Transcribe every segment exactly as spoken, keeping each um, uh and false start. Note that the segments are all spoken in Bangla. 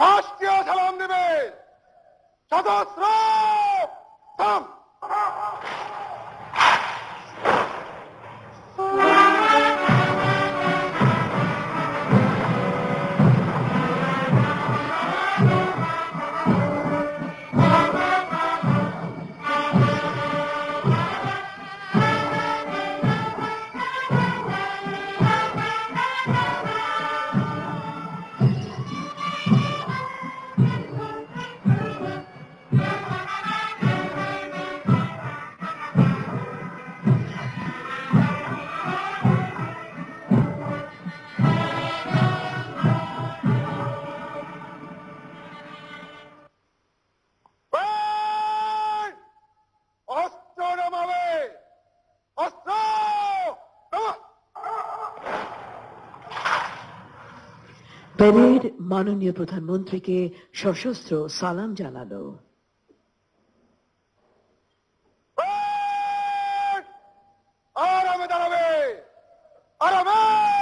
রাষ্ট্রীয় সালাম দেবে সদস্য থাম। প্যারেড মাননীয় প্রধানমন্ত্রীকে সশস্ত্র সালাম জানালো। আরামে দাঁড়াবে, আরামে।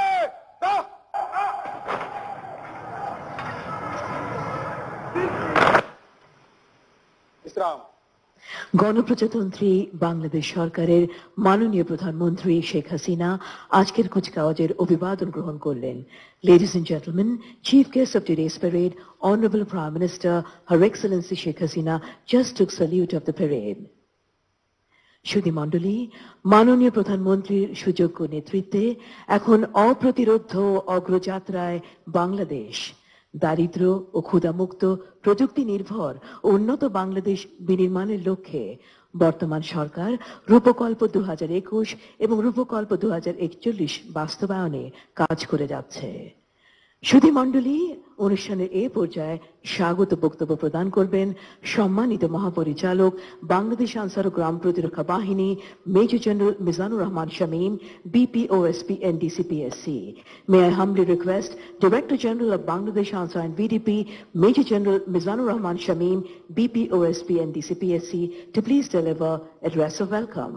ইসলাম। গণপ্রজাতন্ত্রী বাংলাদেশ সরকারের মাননীয় প্রধানমন্ত্রী শেখ হাসিনা আজকের কুচকাওয়াজের অভিবাদন গ্রহণ করলেন। Ladies and gentlemen, Chief Guest of today's parade, Honorable Prime Minister, Her Excellency Sheikh Hasina, just took salute of the parade. সুধী মণ্ডলী, মাননীয় প্রধানমন্ত্রীর সুযোগ্য নেতৃত্বে এখন অপ্রতিরোধ্য অগ্রযাত্রায় বাংলাদেশ দারিদ্র ও ক্ষুধামুক্ত প্রযুক্তি নির্ভর উন্নত বাংলাদেশ বিনির্মাণের লক্ষ্যে বর্তমান সরকার রূপকল্প দু হাজার একুশ এবং রূপকল্প দু হাজার একচল্লিশ বাস্তবায়নে কাজ করে যাচ্ছে। সুধী মণ্ডলী, অনুষ্ঠানের এ পর্যায়ে স্বাগত বক্তব্য প্রদান করবেন সম্মানিত মহাপরিচালক বাংলাদেশ আনসার ও গ্রাম প্রতিরক্ষা বাহিনী major general Mizanur Rahman Shamim, B P O S P and D C P S C. May I humbly request Director General of Bangladesh Ansar and V D P, Major General Mizanur Rahman Shameem, B P O S P and D C P S C, to please deliver address of welcome.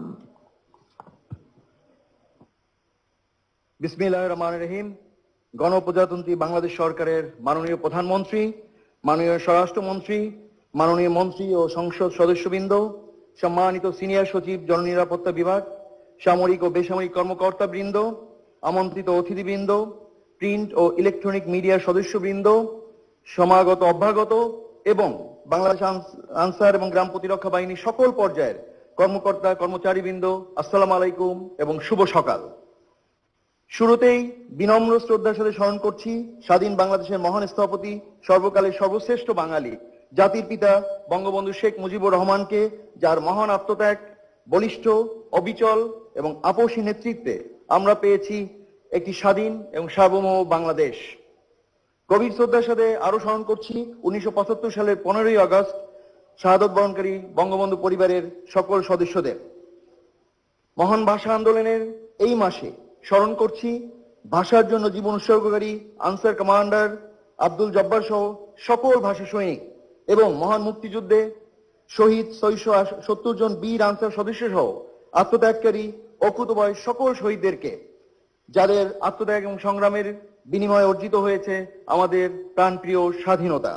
বিসমিল্লাহির রহমানির রহিম। গণপ্রজাতন্ত্রী বাংলাদেশ সরকারের মাননীয় প্রধানমন্ত্রী, মাননীয় স্বরাষ্ট্রমন্ত্রী, মাননীয় মন্ত্রী ও সংসদ সদস্যবৃন্দ, সম্মানিত সিনিয়র সচিব জননিরাপত্তা বিভাগ, সামরিক ও বেসামরিক কর্মকর্তা বৃন্দ, আমন্ত্রিত অতিথিবৃন্দ, প্রিন্ট ও ইলেকট্রনিক মিডিয়ার সদস্যবৃন্দ, সমাগত অভ্যাগত এবং বাংলাদেশ আনসার এবং গ্রাম প্রতিরক্ষা বাহিনীর সকল পর্যায়ের কর্মকর্তা কর্মচারীবৃন্দ, আসসালামু আলাইকুম এবং শুভ সকাল। শুরুতেই বিনম্র শ্রদ্ধার সাথে স্মরণ করছি স্বাধীন বাংলাদেশের মহান স্থপতি, সর্বকালের সর্বশ্রেষ্ঠ বাঙালি, জাতির পিতা বঙ্গবন্ধু শেখ মুজিবুর রহমানকে, যার মহান আত্মত্যাগ, বলিষ্ঠ, অবিচল এবং আপসী নেতৃত্বে আমরা পেয়েছি একটি স্বাধীন এবং সার্বভৌম বাংলাদেশ। গভীর শ্রদ্ধার সাথে আরো স্মরণ করছি উনিশশো পঁচাত্তর সালের পনেরোই আগস্ট শাহাদত বরণকারী বঙ্গবন্ধু পরিবারের সকল সদস্যদের। মহান ভাষা আন্দোলনের এই মাসে স্মরণ করছি ভাষার জন্য জীবন উৎসর্গকারী আনসার কমান্ডার আব্দুল জব্বার সহ সকল ভাষা সৈনিক এবং মহান মুক্তিযুদ্ধে শহীদ ছয়শো সত্তর জন বীর আনসার সদস্য সহ আত্মত্যাগকারী অকুতভয় সকল শহীদদেরকে, যাদের আত্মত্যাগ এবং সংগ্রামের বিনিময়ে অর্জিত হয়েছে আমাদের প্রাণপ্রিয় স্বাধীনতা।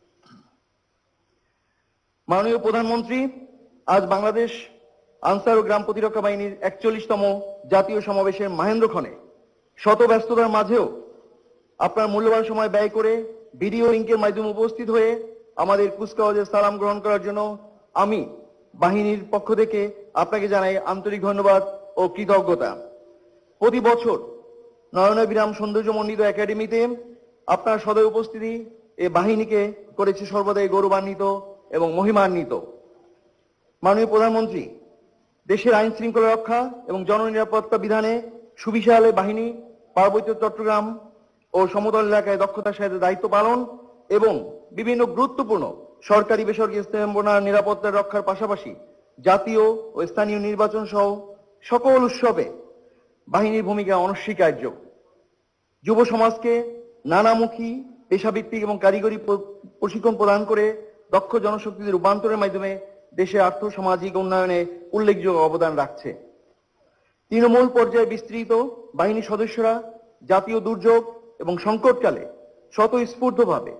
মাননীয় প্রধানমন্ত্রী, আজ বাংলাদেশ আনসার ও গ্রাম প্রতিরক্ষা বাহিনীর একচল্লিশতম জাতীয় সমাবেশের মাহেন্দ্রক্ষণে শত ব্যস্ততার মাঝেও আপনার মূল্যবান সময় ব্যয় করে ভিডিও লিঙ্কের মাধ্যমে উপস্থিত হয়ে আমাদের কুচকাওয়াজের সালাম গ্রহণ করার জন্য আমি বাহিনীর পক্ষ থেকে আপনাকে জানাই আন্তরিক ধন্যবাদ ও কৃতজ্ঞতা। প্রতি বছর নয়নাভিরাম সৌন্দর্যমণ্ডিত একাডেমিতে আপনার সদয় উপস্থিতি এ বাহিনীকে করেছে সর্বদাই গৌরবান্বিত এবং মহিমান্বিত। মাননীয় প্রধানমন্ত্রী, দেশের আইন শৃঙ্খলা রক্ষা এবং জননিরাপত্তা বিধানে সুবিশাল বাহিনী পার্বত্য চট্টগ্রাম ও সমতল এলাকায় দক্ষতার সাথে দায়িত্ব পালন এবং বিভিন্ন গুরুত্বপূর্ণ সরকারি বেসরকারি স্থাপনা নিরাপত্তা রক্ষার পাশাপাশি জাতীয় ও স্থানীয় নির্বাচন সহ সকল উৎসবে বাহিনীর ভূমিকা অনস্বীকার্য। যুব সমাজকে নানামুখী পেশাভিত্তিক এবং কারিগরি প্রশিক্ষণ প্রদান করে দক্ষ জনশক্তিতে রূপান্তরের মাধ্যমে দেশে আর্থ সামাজিক উন্নয়নে উল্লেখযোগ্য অবদান রাখছে। তৃণমূল পর্যায়ে বিস্তৃত বাহিনীর সদস্যরা জাতীয় দুর্যোগ এবং সংকটকালে স্বতঃস্ফূর্তভাবে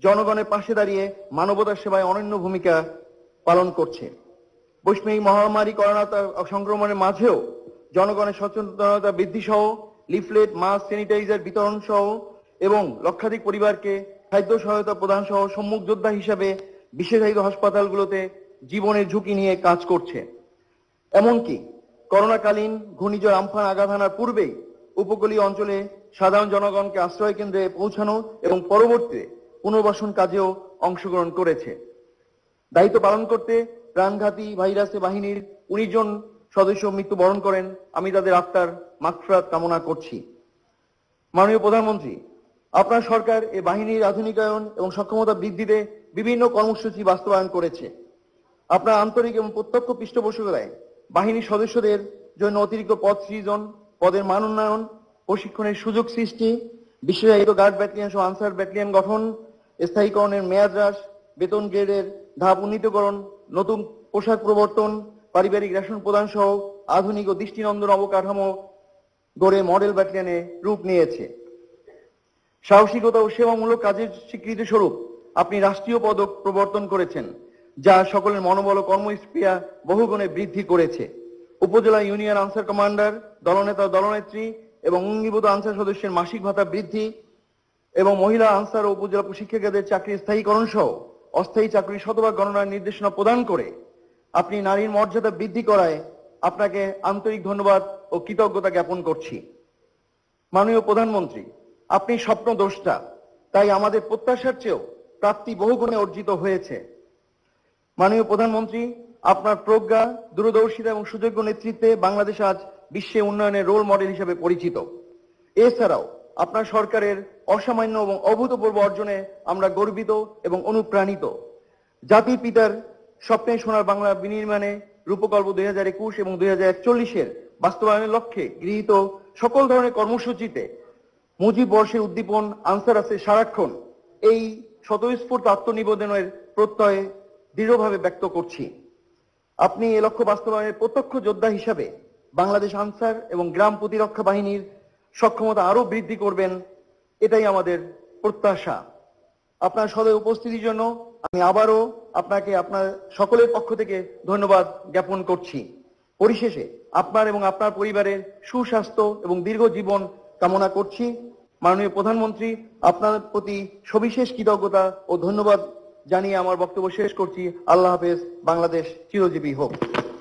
জনগণের পাশে দাঁড়িয়ে মানবতার সেবায় অনন্য ভূমিকা পালন করছে। বৈশ্বিক মহামারী করোনা সংক্রমণের মাঝেও জনগণের সচেতনতা বৃদ্ধি সহ লিফলেট, মাস্ক, স্যানিটাইজার বিতরণ সহ এবং লক্ষাধিক পরিবারকে খাদ্য সহায়তা প্রদান সহ সম্মুখ যোদ্ধা হিসাবে বিশেষায়িত হাসপাতালগুলোতে জীবনের ঝুঁকি নিয়ে কাজ করছে। এমনকি করোনাকালীন ঘূর্ণিঝড় আমফান আঘাত হানার পূর্বেই উপকূলীয় অঞ্চলে সাধারণ জনগণকে আশ্রয় কেন্দ্রে পৌঁছানো এবং পরবর্তীতে পুনর্বাসন কাজেও অংশগ্রহণ করেছে। দায়িত্ব পালন করতে প্রাণঘাতী ভাইরাসে বাহিনীর উনিশ জন সদস্য মৃত্যুবরণ করেন। আমি তাদের আত্মার মাগফিরাত কামনা করছি। মাননীয় প্রধানমন্ত্রী, আপনার সরকার এ বাহিনীর আধুনিকায়ন এবং সক্ষমতা বৃদ্ধিতে বিভিন্ন কর্মসূচি বাস্তবায়ন করেছে। আপনার আন্তরিক এবং প্রত্যক্ষ পৃষ্ঠপোষকতায় বাহিনীর সদস্যদের জন্য অতিরিক্ত পদ সৃজন, পদের মান উন্নয়ন, প্রশিক্ষণের সুযোগ সৃষ্টি, বিশেষায়িত গার্ড ব্যাটালিয়ন সহ আনসার ব্যাটালিয়ন গঠন, স্থায়ীকরণের মেয়াদ হ্রাস, বেতন গ্রেডের ধাপ উন্নীতকরণ, নতুন পোশাক প্রবর্তন, পারিবারিক রেশন প্রদান সহ আধুনিক ও দৃষ্টিনন্দন অবকাঠামো গড়ে মডেল ব্যাটালিয়নে রূপ নিয়েছে। সাহসিকতা ও সেবামূলক কাজের স্বীকৃতি স্বরূপ আপনি রাষ্ট্রীয় পদক প্রবর্তন করেছেন, যা সকলের মনোবল ও কর্মস্পৃহা বহুগুণে বৃদ্ধি করেছে। উপজেলা ইউনিয়ন আনসার কমান্ডার, দলনেতা, দলনেত্রী এবং অঙ্গীভূত আনসার সদস্যের মাসিক ভাতা বৃদ্ধি এবং মহিলা আনসার ও উপজেলা প্রশিক্ষকদের চাকরির স্থায়ীকরণ সহ অস্থায়ী চাকরি শতভাগ গণনার নির্দেশনা প্রদান করে আপনি নারীর মর্যাদা বৃদ্ধি করায় আপনাকে আন্তরিক ধন্যবাদ ও কৃতজ্ঞতা জ্ঞাপন করছি। মাননীয় প্রধানমন্ত্রী, আপনি স্বপ্নদ্রষ্টা, তাই আমাদের প্রত্যাশার চেয়েও প্রাপ্তি বহুগুণে অর্জিত হয়েছে। মাননীয় প্রধানমন্ত্রী, আপনার প্রজ্ঞা, দূরদর্শিতা এবং সুযোগ্য নেতৃত্বে বাংলাদেশ আজ বিশ্বে উন্নয়নের রোল মডেল হিসেবে পরিচিত। এছাড়াও আপনার সরকারের অসামান্য এবং অভূতপূর্ব অর্জনে আমরা গর্বিত এবং অনুপ্রাণিত। জাতির পিতার স্বপ্নে সোনার বাংলা বিনির্মাণে রূপকল্প দুই হাজার একুশ এবং দুই হাজার একচল্লিশের বাস্তবায়নের লক্ষ্যে গৃহীত সকল ধরনের কর্মসূচিতে মুজিব বর্ষের উদ্দীপন আনসার আছে সারাক্ষণ এই স্বতঃস্ফূর্ত আত্মনিবেদনের প্রত্যয়ে দৃঢ়ভাবে ব্যক্ত করছি। আপনি এ লক্ষ্য বাস্তবায়নের প্রত্যক্ষ যোদ্ধা হিসাবে বাংলাদেশ আনসার এবং গ্রাম প্রতিরক্ষা বাহিনীর সক্ষমতা আরো বৃদ্ধি করবেন, এটাই আমাদের প্রত্যাশা। আপনার সদয় উপস্থিতির জন্য আমি আবারও আপনাকে আপনার সকলের পক্ষ থেকে ধন্যবাদ জ্ঞাপন করছি। পরিশেষে আপনার এবং আপনার পরিবারের সুস্বাস্থ্য এবং দীর্ঘ জীবন কামনা করছি। মাননীয় প্রধানমন্ত্রী, আপনার প্রতি সবিশেষ কৃতজ্ঞতা ও ধন্যবাদ জানিয়ে আমার বক্তব্য শেষ করছি। আল্লাহ হাফেজ। বাংলাদেশ চিরজীবী হোক।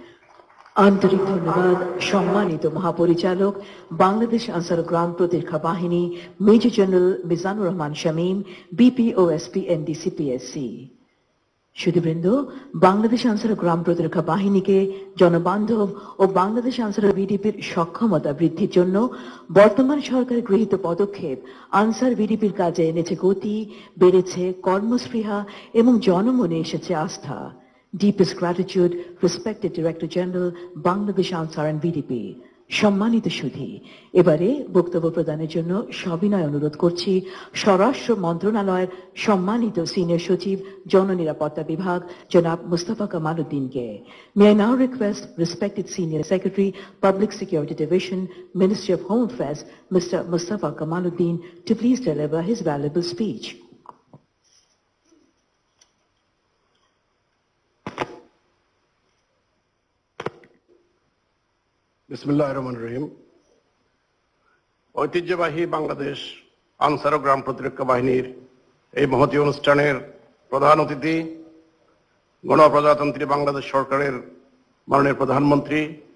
আন্তরিক ধন্যবাদ সম্মানিত মহাপরিচালক, বাংলাদেশ আনসার গ্রাম প্রতিরক্ষা বাহিনী, major general Mizanur Rahman Shamim, BPOSP NDCPSC. সুধীবৃন্দ, বাংলাদেশ আনসার গ্রাম প্রতিরক্ষা বাহিনীকে জনবান্ধব ও বাংলাদেশ আনসার ভিডিপির সক্ষমতা বৃদ্ধির জন্য বর্তমান সরকার গৃহীত পদক্ষেপ আনসার ভিডিপির কাজে এনেছে গতি, বেড়েছে কর্মস্পৃহা এবং জনমনে এসেছে আস্থা। Deepest gratitude, respected Director General, Bangladesh Ansar and V D P. সম্মানিত সুধী, এবারে বক্তব্য প্রদানের জন্য সবিনয় অনুরোধ করছি স্বরাষ্ট্র মন্ত্রণালয়ের সম্মানিত সিনিয়র সচিব জননিরাপত্তা বিভাগ জনাব মুস্তাফা কামাল উদ্দিনকে। May I now request respected Senior Secretary, Public Security Division, Ministry of Home Affairs, Mister Mustafa Kamaluddin, to please deliver his valuable speech. বিসমিল্লাহির রহমানির রহিম। ঐতিহ্যবাহী বাংলাদেশ আনসার ও গ্রাম প্রতিরক্ষা বাহিনীর এই মহতী অনুষ্ঠানের প্রধান অতিথি, গণপ্রজাতন্ত্রী বাংলাদেশ সরকারের মাননীয় প্রধানমন্ত্রী,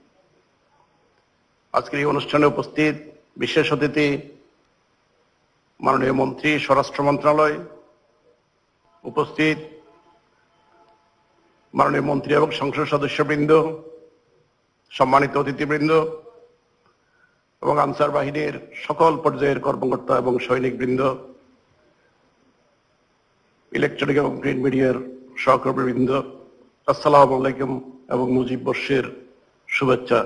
আজকের এই অনুষ্ঠানে উপস্থিত বিশেষ অতিথি মাননীয় মন্ত্রী স্বরাষ্ট্র মন্ত্রণালয়, উপস্থিত মাননীয় মন্ত্রী এবং সংসদ সদস্যবৃন্দ, সম্মানিত অতিথিবৃন্দ এবং আনসার বাহিনীর সকল পর্যায়ের কর্মকর্তা এবং সৈনিকবৃন্দ, ইলেকট্রনিক এবং প্রিন্ট মিডিয়ার সহকর্মীবৃন্দ, আসসালামু আলাইকুম এবং মুজিব বর্ষের শুভেচ্ছা।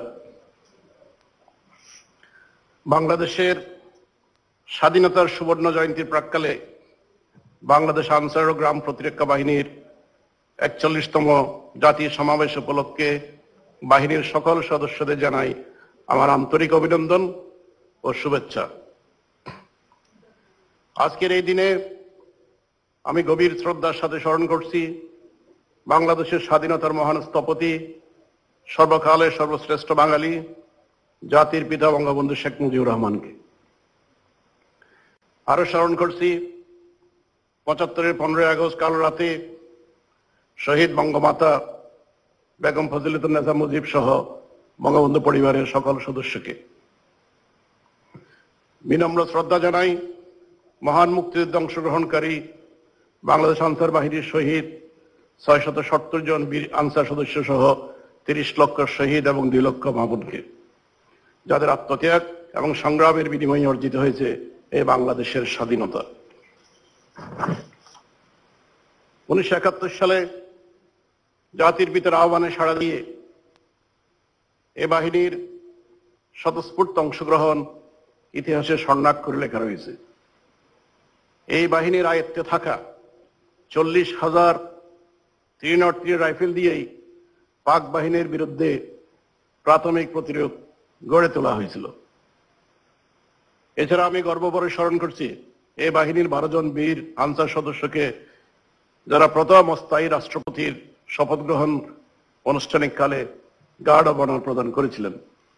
বাংলাদেশের স্বাধীনতার সুবর্ণ জয়ন্তীর প্রাক্কালে বাংলাদেশ আনসার ও গ্রাম প্রতিরক্ষা বাহিনীর একচল্লিশতম জাতীয় সমাবেশ উপলক্ষে বাহিনীর সকল সদস্যদের জানাই আমার আন্তরিক অভিনন্দন ও শুভেচ্ছা। আজকের এই দিনে আমি গভীর শ্রদ্ধার সাথে স্মরণ করছি বাংলাদেশের স্বাধীনতার মহান স্থপতি, সর্বকালের সর্বশ্রেষ্ঠ বাঙালি, জাতির পিতা বঙ্গবন্ধু শেখ মুজিবুর রহমানকে। আরো স্মরণ করছি পঁচাত্তরের পনেরোই আগস্ট কাল রাতে শহীদ বঙ্গমাতা বেগম ফজিলাতুন্নেসা মুজিব সহ বঙ্গবন্ধু পরিবারের সকল সদস্যকে। বিনম্র শ্রদ্ধা জানাই মহান মুক্তিযুদ্ধে অংশগ্রহণকারী বাংলাদেশ আনসার বাহিনীর শহীদ ছয় শত সত্তর জন বীর আনসার সদস্য সহ তিরিশ লক্ষ শহীদ এবং দুই লক্ষ মামুনকে, যাদের আত্মত্যাগ এবং সংগ্রামের বিনিময়ে অর্জিত হয়েছে এই বাংলাদেশের স্বাধীনতা। উনিশশো একাত্তর সালে জাতির পিতার আহ্বানে সাড়া দিয়ে এ বাহিনীর স্বতঃস্ফূর্ত অংশগ্রহণ ইতিহাসে স্বর্ণাক্ষরে লেখা রয়েছে। এই বাহিনীর আয়ত্তে থাকা চল্লিশ হাজার তিন অর্থীয় রাইফেল দিয়েই পাক বাহিনীর বিরুদ্ধে প্রাথমিক প্রতিরোধ গড়ে তোলা হয়েছিল। এছাড়া আমি গর্বভরে স্মরণ করছি এই বাহিনীর বারো জন বীর আনসার সদস্যকে, যারা প্রথম অস্থায়ী রাষ্ট্রপতির শপথ গ্রহণ আনুষ্ঠানিক কালে গার্ড অব অনার প্রদান করেছিলেন।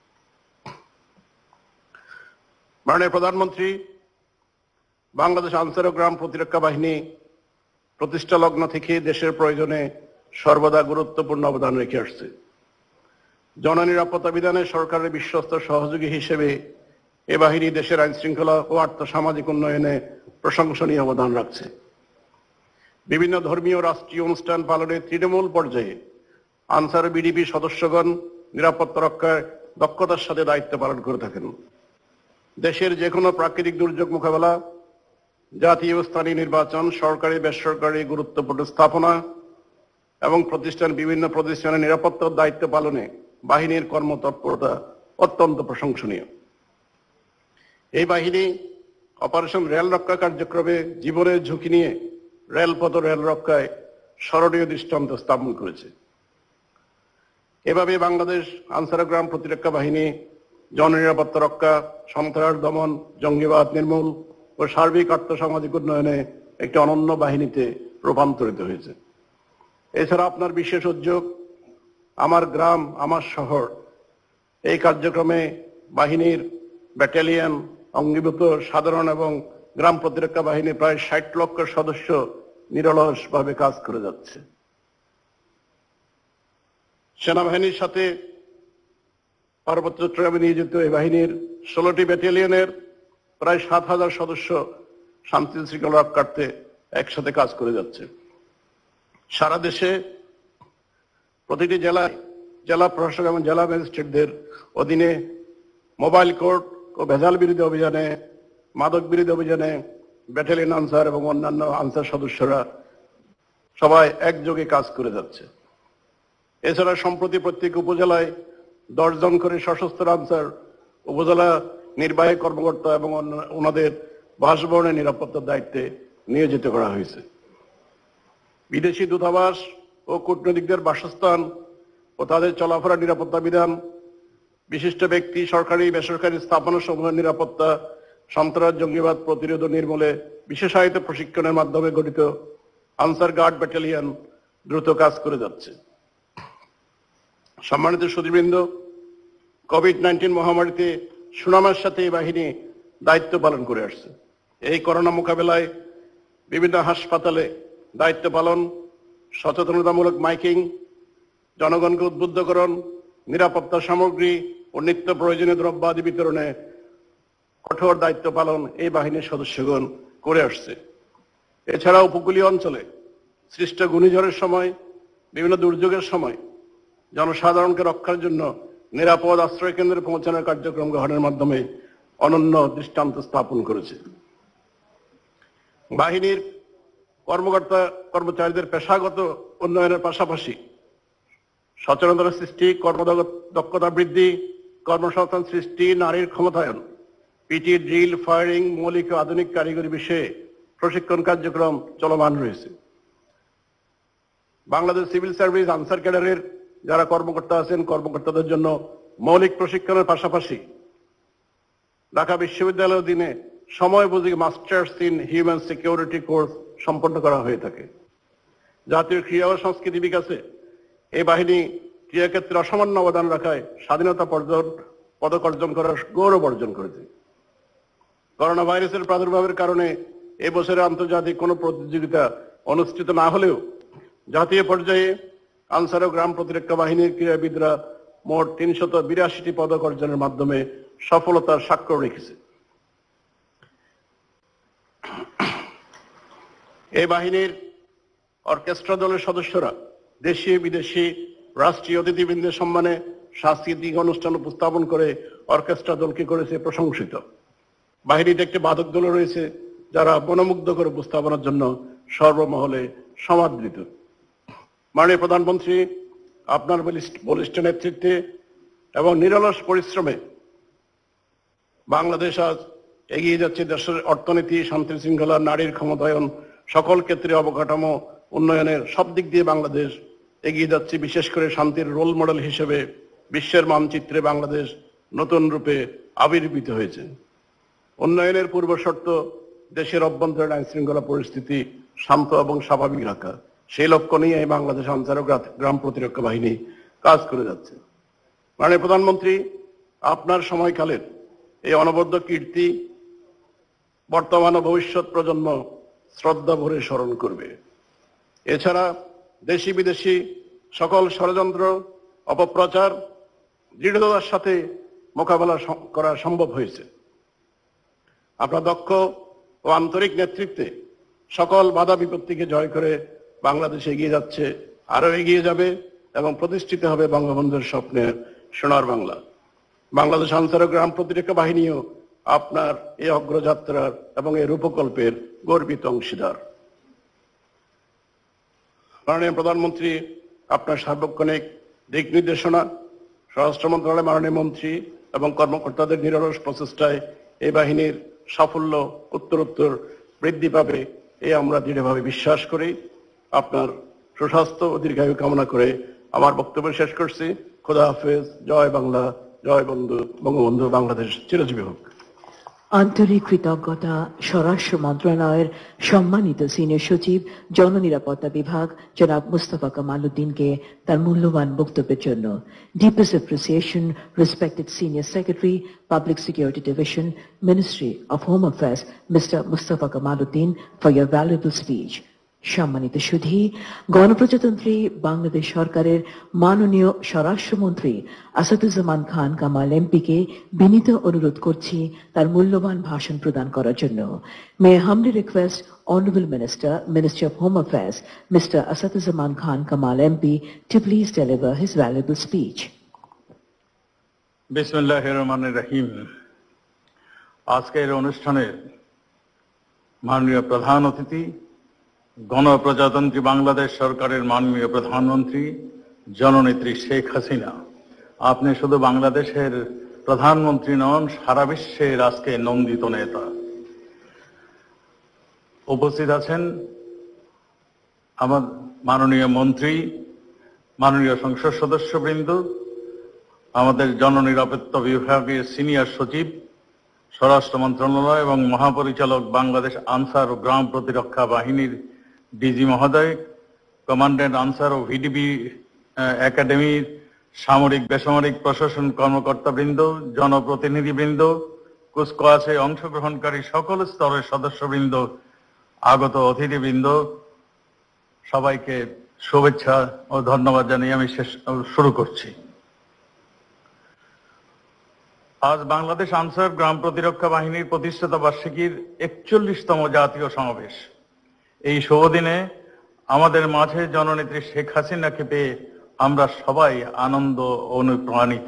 মাননীয় প্রধানমন্ত্রী বাংলাদেশ আনসার ও গ্রাম প্রতিরক্ষা বাহিনী প্রতিষ্ঠা লগ্ন থেকে দেশের প্রয়োজনে সর্বদা গুরুত্বপূর্ণ অবদান রেখে আসছে। জননিরাপত্তা বিধানে সরকারের বিশ্বস্ত সহযোগী হিসেবে এ বাহিনী দেশের আইন শৃঙ্খলা ও আর্থসামাজিক উন্নয়নে প্রশংসনীয় অবদান রাখছে। বিভিন্ন ধর্মীয় রাষ্ট্রীয় অনুষ্ঠান পালনে তৃণমূল পর্যায়ে আনসার বিডিপি সদস্যগণ নিরাপত্তা রক্ষায় দক্ষতার সাথে দায়িত্ব পালন করে থাকেন। দেশের যে কোনো প্রাকৃতিক দুর্যোগ মোকাবেলা, জাতীয় স্থানীয় নির্বাচন, সরকারি বেসরকারি গুরুত্বপূর্ণ স্থাপনা এবং প্রতিষ্ঠান বিভিন্ন প্রতিষ্ঠানের নিরাপত্তার দায়িত্ব পালনে বাহিনীর কর্মতৎপরতা অত্যন্ত প্রশংসনীয়। এই বাহিনী অপারেশন রেল রক্ষা কার্যক্রমে জীবনের ঝুঁকি নিয়ে রেলপথ রেল রক্ষায় স্মরণীয় দৃষ্টান্ত স্থাপন করেছে। এভাবে বাংলাদেশ আনসার গ্রাম প্রতিরক্ষা বাহিনী জননিরাপত্তা রক্ষা, সন্ত্রাস দমন, জঙ্গিবাদ নির্মূল ও সার্বিক আর্থসামাজিক উন্নয়নে একটি অনন্য বাহিনীতে রূপান্তরিত হয়েছে। এছাড়া আপনার বিশেষ উদ্যোগ আমার গ্রাম আমার শহর এই কার্যক্রমে বাহিনীর ব্যাটালিয়ন, অঙ্গীভূত সাধারণ এবং গ্রাম প্রতিরক্ষা বাহিনী প্রায় ষাট লক্ষ সদস্য নিরলসভাবে কাজ করে যাচ্ছে। সেনাবাহিনীর সাথে পার্বত্য চট্টগ্রামে নিয়োজিত এই বাহিনীর ষোলোটি ব্যাটালিয়নের প্রায় সাত হাজার সদস্য শান্তি শৃঙ্খলা রক্ষার্থে একসাথে কাজ করে যাচ্ছে। সারা দেশে প্রতিটি জেলায় জেলা প্রশাসক এবং জেলা ম্যাজিস্ট্রেটদের অধীনে মোবাইল কোর্ট ও ভেজাল বিরোধী অভিযানে, মাদক বিরোধী অভিযানে ব্যাটালিয়ন আনসার এবং অন্যান্য আনসার সদস্যরা সবাই একযোগে কাজ করে যাচ্ছে। এছাড়া সম্প্রতি প্রত্যেক উপজেলায় দশজন করে সশস্ত্র আনসার উপজেলা নির্বাহী কর্মকর্তা এবং ওনাদের বাসভবনের নিরাপত্তার দায়িত্বে নিয়োজিত করা হয়েছে। বিদেশি দূতাবাস ও কূটনীতিকদের বাসস্থান ও তাদের চলাফেরা নিরাপত্তা বিধান, বিশিষ্ট ব্যক্তি, সরকারি বেসরকারি স্থাপনা সমূহের নিরাপত্তা, সন্ত্রাস জঙ্গিবাদ প্রতিরোধ ও নির্মূলে বিশেষায়িত প্রশিক্ষণের মাধ্যমে গঠিত আনসার গার্ড ব্যাটালিয়ন দ্রুত কাজ করে যাচ্ছে। সম্মানিত সুধীবৃন্দ, কোভিড নাইন্টিন মহামারীতে সুনামের সাথে এই বাহিনী দায়িত্ব পালন করে আসছে। এই করোনা মোকাবেলায় বিভিন্ন হাসপাতালে দায়িত্ব পালন, সচেতনতামূলক মাইকিং, জনগণকে উদ্বুদ্ধকরণ, নিরাপত্তা সামগ্রী ও নিত্য প্রয়োজনীয় দ্রব্যাদি বিতরণে কঠোর দায়িত্ব পালন এই বাহিনীর সদস্যগণ করে আসছে। এছাড়া উপকূলীয় অঞ্চলে সৃষ্ট ঘূর্ণিঝড়ের সময়, বিভিন্ন দুর্যোগের সময় জনসাধারণকে রক্ষার জন্য নিরাপদ আশ্রয় কেন্দ্রে পৌঁছানোর কার্যক্রম গ্রহণের মাধ্যমে অনন্য দৃষ্টান্ত স্থাপন করেছে। বাহিনীর কর্মকর্তা কর্মচারীদের পেশাগত উন্নয়নের পাশাপাশি সচেতনতা সৃষ্টি, কর্মদক্ষতা বৃদ্ধি, কর্মসংস্থান সৃষ্টি, নারীর ক্ষমতায়ন, পিটি ড্রিল, ফায়ারিং, মৌলিক ও আধুনিক কারিগরি বিষয়ে প্রশিক্ষণ কার্যক্রম চলমান রয়েছে। বাংলাদেশ সিভিল সার্ভিস আনসার ক্যাডারের যারা কর্মকর্তা আছেন, কর্মকর্তাদের জন্য মৌলিক প্রশিক্ষণের পাশাপাশি ঢাকা বিশ্ববিদ্যালয়ের অধীনে সময় বুঝি masters in human security course সম্পন্ন করা হয়ে থাকে। জাতীয় ক্রীড়া ও সংস্কৃতি বিকাশে এই বাহিনী ক্রীড়াক্ষেত্রে অসামান্য অবদান রাখায় স্বাধীনতা পদক অর্জন করার গৌরব অর্জন করেছে। করোনা ভাইরাসের প্রাদুর্ভাবের কারণে এবছরে আন্তর্জাতিক কোনো প্রতিযোগিতা অনুষ্ঠিত না হলেও জাতীয় পর্যায়ে আনসার ও গ্রাম প্রতিরক্ষা বাহিনীর ক্রীড়াবিদরা মোট তিনশত বিরাশিটি পদক অর্জনের মাধ্যমে সফলতার স্বাক্ষর রেখেছে। এই বাহিনীর অর্কেস্ট্রা দলের সদস্যরা দেশীয় বিদেশি রাষ্ট্রীয় অতিথিবৃন্দের সম্মানে সাংস্কৃতিক অনুষ্ঠান উপস্থাপন করে অর্কেস্ট্রা দলকে করেছে প্রশংসিত। বাহিনীতে একটি বাদক দল রয়েছে যারা মনোমুগ্ধকর উপস্থাপনার জন্য সর্বমহলে সমাদৃত। মাননীয় প্রধানমন্ত্রী, আপনার বলিষ্ঠ নেতৃত্বে এবং নিরলস পরিশ্রমে বাংলাদেশ আজ এগিয়ে যাচ্ছে। দেশের অর্থনীতি, শান্তি শৃঙ্খলা, নারীর ক্ষমতায়ন, সকল ক্ষেত্রে অবকাঠামো উন্নয়নের সব দিক দিয়ে বাংলাদেশ এগিয়ে যাচ্ছে। বিশেষ করে শান্তির রোল মডেল হিসেবে বিশ্বের মানচিত্রে বাংলাদেশ নতুন রূপে আবির্ভূত হয়েছে। উন্নয়নের পূর্ব শর্ত দেশের অভ্যন্তরীণ আইন শৃঙ্খলা পরিস্থিতি শান্ত এবং স্বাভাবিক রাখা। সেই লক্ষ্য নিয়ে বাংলাদেশ আনসার ও গ্রাম প্রতিরক্ষা বাহিনী কাজ করে যাচ্ছে। মাননীয় প্রধানমন্ত্রী, আপনার সময়কালের এই অনবদ্য কীর্তি বর্তমান ও ভবিষ্যৎ প্রজন্ম শ্রদ্ধা ভরে স্মরণ করবে। এছাড়া দেশি বিদেশি সকল ষড়যন্ত্র, অপপ্রচার দৃঢ়তার সাথে মোকাবেলা করা সম্ভব হয়েছে। আপনার দক্ষ ও আন্তরিক নেতৃত্বে সকল বাধা বিপত্তিকে জয় করে বাংলাদেশ এগিয়ে যাচ্ছে, আরো এগিয়ে যাবে এবং প্রতিষ্ঠিত হবে বঙ্গবন্ধুর স্বপ্নের সোনার বাংলা। বাংলাদেশ আনসার ও গ্রাম প্রতিরক্ষা বাহিনীও আপনার এই অগ্রযাত্রার এবং এই রূপকল্পের গর্বিত অংশীদার। মাননীয় প্রধানমন্ত্রী, আপনার সার্বক্ষণিক দিক নির্দেশনা, স্বরাষ্ট্র মন্ত্রণালয়ের মাননীয় মন্ত্রী এবং কর্মকর্তাদের নিরলস প্রচেষ্টায় এই বাহিনীর সাফল্য উত্তরোত্তর বৃদ্ধি পাবে, এই আমরা দৃঢ়ভাবে বিশ্বাস করি। আপনার সুস্বাস্থ্য ও দীর্ঘায়ু কামনা করে আমার বক্তব্য শেষ করছি। খোদা হাফেজ। জয় বাংলা, জয় বন্ধু বঙ্গবন্ধু, বাংলাদেশ চিরজীবী হোক। আন্তরিক কৃতজ্ঞতা স্বরাষ্ট্র মন্ত্রণালয়ের সম্মানিত সিনিয়র সচিব জননিরাপত্তা বিভাগ জনাব মুস্তফা কামাল উদ্দিনকে তার মূল্যবান বক্তব্যের জন্য। Deepest appreciation respected senior secretary public security division ministry of home affairs mister Mustafa Kamal Uddin for your valuable speech. সম্মানিত সুধী, গণপ্রজাতন্ত্রী বাংলাদেশ সরকারের মাননীয় স্বরাষ্ট্রমন্ত্রী আসাদুজ্জামান খান কামাল এমপিকে বিনীত অনুরোধ করছি তার মূল্যবান ভাষণ প্রদান করার জন্য। May I humbly request honourable minister, ministry of home affairs mister Asaduzzaman Khan Kamal MP to please deliver his valuable speech. বিসমিল্লাহির রহমানির রহিম। আজকের অনুষ্ঠানের মাননীয় প্রধান অতিথি, গণপ্রজাতন্ত্রী বাংলাদেশ সরকারের মাননীয় প্রধানমন্ত্রী জননেত্রী শেখ হাসিনা, আপনি শুধু বাংলাদেশের প্রধানমন্ত্রী নন, সারা বিশ্বের আজকে নন্দিত নেতা। উপস্থিত আছেন আমার মাননীয় মন্ত্রী, মাননীয় সংসদ সদস্যবৃন্দ, আমাদের জননিরাপত্তা বিভাগের সিনিয়র সচিব, স্বরাষ্ট্র মন্ত্রণালয় এবং মহাপরিচালক বাংলাদেশ আনসার ও গ্রাম প্রতিরক্ষা বাহিনীর ডিজি মহোদয়, কমান্ড্যান্ট আনসার ও ভিডিবি একাডেমির সামরিক বেসামরিক প্রশাসন কর্মকর্তাবৃন্দ, জনপ্রতিনিধিবৃন্দ, কুচকাওয়াজে অংশগ্রহণকারী সকল স্তরের সদস্যবৃন্দ, আগত অতিথিবৃন্দ, সবাইকে শুভেচ্ছা ও ধন্যবাদ জানিয়ে আমি শেষ শুরু করছি। আজ বাংলাদেশ আনসার গ্রাম প্রতিরক্ষা বাহিনীর প্রতিষ্ঠাতা বার্ষিকীর একচল্লিশতম জাতীয় সমাবেশ। এই শুভ দিনে আমাদের মাঝে জননেত্রী শেখ হাসিনাকে পেয়ে আমরা সবাই আনন্দ অনুপ্রাণিত।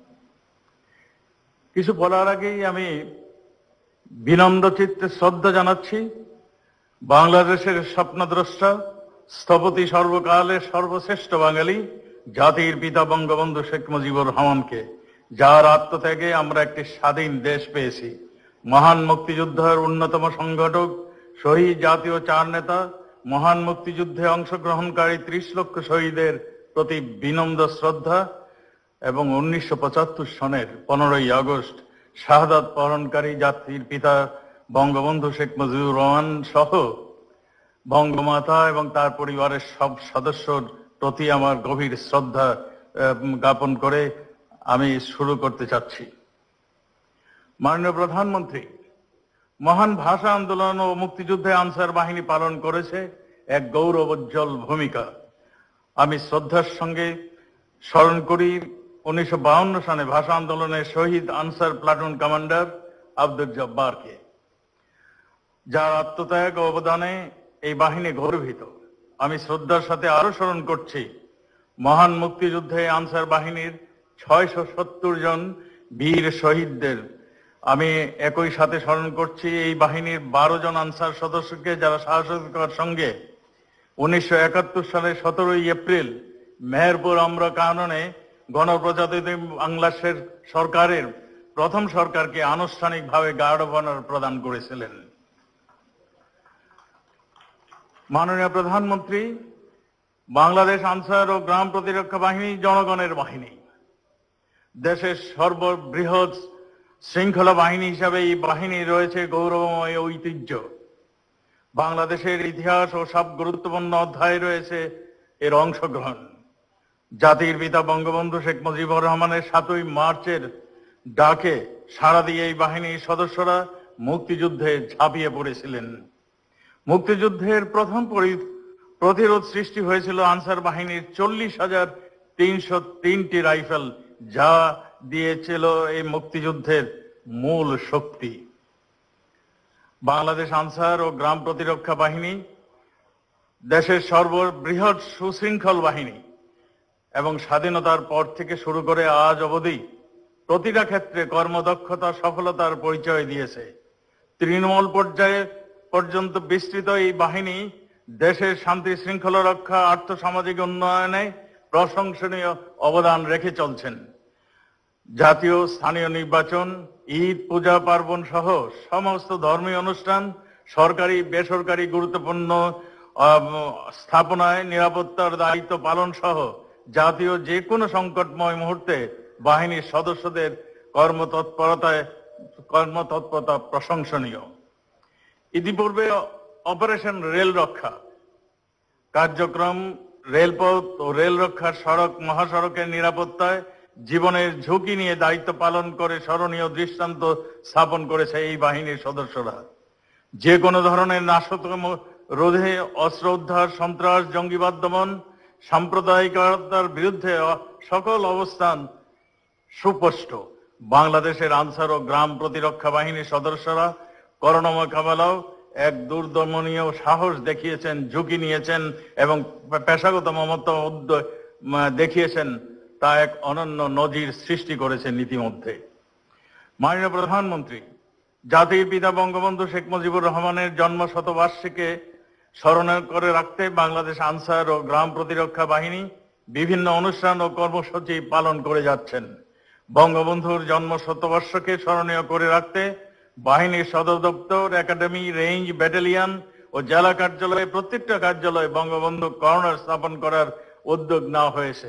কিছু বলার আগেই আমি বিনম্র চিত্তে শ্রদ্ধা জানাচ্ছি বাংলাদেশের স্বপ্নদ্রষ্টা, স্থপতি, সর্বকালের সর্বশ্রেষ্ঠ বাঙালি, জাতির পিতা বঙ্গবন্ধু শেখ মুজিবুর রহমানকে, যার আত্মত্যাগে আমরা একটি স্বাধীন দেশ পেয়েছি। মহান মুক্তিযুদ্ধের অন্যতম সংগঠক, শহীদ জাতীয় চার নেতা, মহান মুক্তিযুদ্ধে অংশগ্রহণকারী ত্রিশ লক্ষ শহীদের প্রতি বিনম্র শ্রদ্ধা এবং উনিশশো পঁচাত্তর সনের পনেরোই আগস্ট শাহাদাত বরণকারী জাতির পিতা বঙ্গবন্ধু শেখ মুজিবুর রহমান সহ বঙ্গমাতা এবং তার পরিবারের সব সদস্যর প্রতি আমার গভীর শ্রদ্ধা জ্ঞাপন করে আমি শুরু করতে চাচ্ছি। মাননীয় প্রধানমন্ত্রী, মহান ভাষা আন্দোলন ও মুক্তিযুদ্ধে আনসার বাহিনী পালন করেছে এক গৌরবোজ্জ্বল ভূমিকা। আমি শ্রদ্ধার সঙ্গে স্মরণ করি উনিশশো বাউন্ন সালে ভাষা আন্দোলনের শহীদ আনসার প্লাটুন কমান্ডার আব্দুল জব্বারকে, যার আত্মত্যাগ ও অবদানে এই বাহিনী গর্বিত। আমি শ্রদ্ধার সাথে আরো স্মরণ করছি মহান মুক্তিযুদ্ধে আনসার বাহিনীর ছয়শো সত্তর জন বীর শহীদদের। আমি একই সাথে স্মরণ করছি এই বাহিনীর বারো জন আনসার সদস্যকে, যারা সাহসিকতার সঙ্গে উনিশশো একাত্তর সালের সতেরোই এপ্রিল মেহেরপুর আমরা কাননে গণপ্রজাতন্ত্রী বাংলাদেশের সরকারের প্রথম সরকারকে আনুষ্ঠানিকভাবে গার্ড অব অনার প্রদান করেছিলেন। মাননীয় প্রধানমন্ত্রী, বাংলাদেশ আনসার ও গ্রাম প্রতিরক্ষা বাহিনী জনগণের বাহিনী। দেশের সর্ববৃহৎ শৃঙ্খলা বাহিনী হিসাবে এই বাহিনী রয়েছে গৌরবময় ঐতিহ্য। বাংলাদেশের ইতিহাস ও সব গুরুত্বপূর্ণ অধ্যায়ে রয়েছে এর অংশগ্রহণ। জাতির পিতা বঙ্গবন্ধু শেখ মুজিবুর রহমানের সাতই মার্চের ডাকে সাড়া দিয়ে এই বাহিনীর সদস্যরা মুক্তিযুদ্ধে ঝাঁপিয়ে পড়েছিলেন। মুক্তিযুদ্ধের প্রথম প্রতিরোধ সৃষ্টি হয়েছিল আনসার বাহিনীর চল্লিশ হাজার তিনশো তিনটি রাইফেল, যা দিয়েছিল এই মুক্তিযুদ্ধের মূল শক্তি। বাংলাদেশ আনসার ও গ্রাম প্রতিরক্ষা বাহিনী দেশের সর্ববৃহৎ সুশৃঙ্খল বাহিনী এবং স্বাধীনতার পর থেকে শুরু করে আজ অবধি প্রতিটা ক্ষেত্রে কর্মদক্ষতা সফলতার পরিচয় দিয়েছে। তৃণমূল পর্যায়ে পর্যন্ত বিস্তৃত এই বাহিনী দেশের শান্তি শৃঙ্খলা রক্ষা, আর্থসামাজিক উন্নয়নে প্রশংসনীয় অবদান রেখে চলছেন। জাতীয় স্থানীয় নির্বাচন, ঈদ, পূজা পার্বণ সহ সমস্ত ধর্মীয় অনুষ্ঠান, সরকারি বেসরকারি গুরুত্বপূর্ণ স্থাপনায় নিরাপত্তার দায়িত্ব পালন সহ জাতীয় যে কোনো সংকটময় মুহূর্তে বাহিনীর সদস্যদের কর্মতৎপরতায় কর্মতৎপরতা প্রশংসনীয়। ইতিপূর্বে অপারেশন রেল রক্ষা কার্যক্রম রেলপথ ও রেল রক্ষার সড়ক মহাসড়কের নিরাপত্তায় জীবনের ঝুঁকি নিয়ে দায়িত্ব পালন করে স্মরণীয় দৃষ্টান্ত স্থাপন করেছে এই বাহিনীর সদস্যরা। যে কোনো ধরনের নাশকতা রোধে, অস্ত্র উদ্ধার, সন্ত্রাস, জঙ্গিবাদ দমন, সাম্প্রদায়িকতার বিরুদ্ধে সকল অবস্থান সুস্পষ্ট। বাংলাদেশের আনসার ও গ্রাম প্রতিরক্ষা বাহিনীর সদস্যরা করোনা মোকাবেলাও এক দুর্দমনীয় সাহস দেখিয়েছেন, ঝুঁকি নিয়েছেন এবং পেশাগত মমতা উদ্যোগ দেখিয়েছেন, তা এক অনন্য নজির সৃষ্টি করেছেন ইতিমধ্যে। মাননীয় প্রধানমন্ত্রী, জাতির পিতা বঙ্গবন্ধু শেখ মুজিবুর রহমানের জন্ম শতবার্ষিকীকে স্মরণ করে রাখতে বাংলাদেশ আনসার ও গ্রাম প্রতিরক্ষা বাহিনী বিভিন্ন অনুষ্ঠান ও কর্মসূচি পালন করে যাচ্ছেন। বঙ্গবন্ধুর জন্ম শতবর্ষকে স্মরণীয় করে রাখতে বাহিনীর সদর দপ্তর, একাডেমি, রেঞ্জ, ব্যাটালিয়ন ও জেলা কার্যালয়ে প্রত্যেকটা কার্যালয়ে বঙ্গবন্ধু কর্নার স্থাপন করার উদ্যোগ নেওয়া হয়েছে।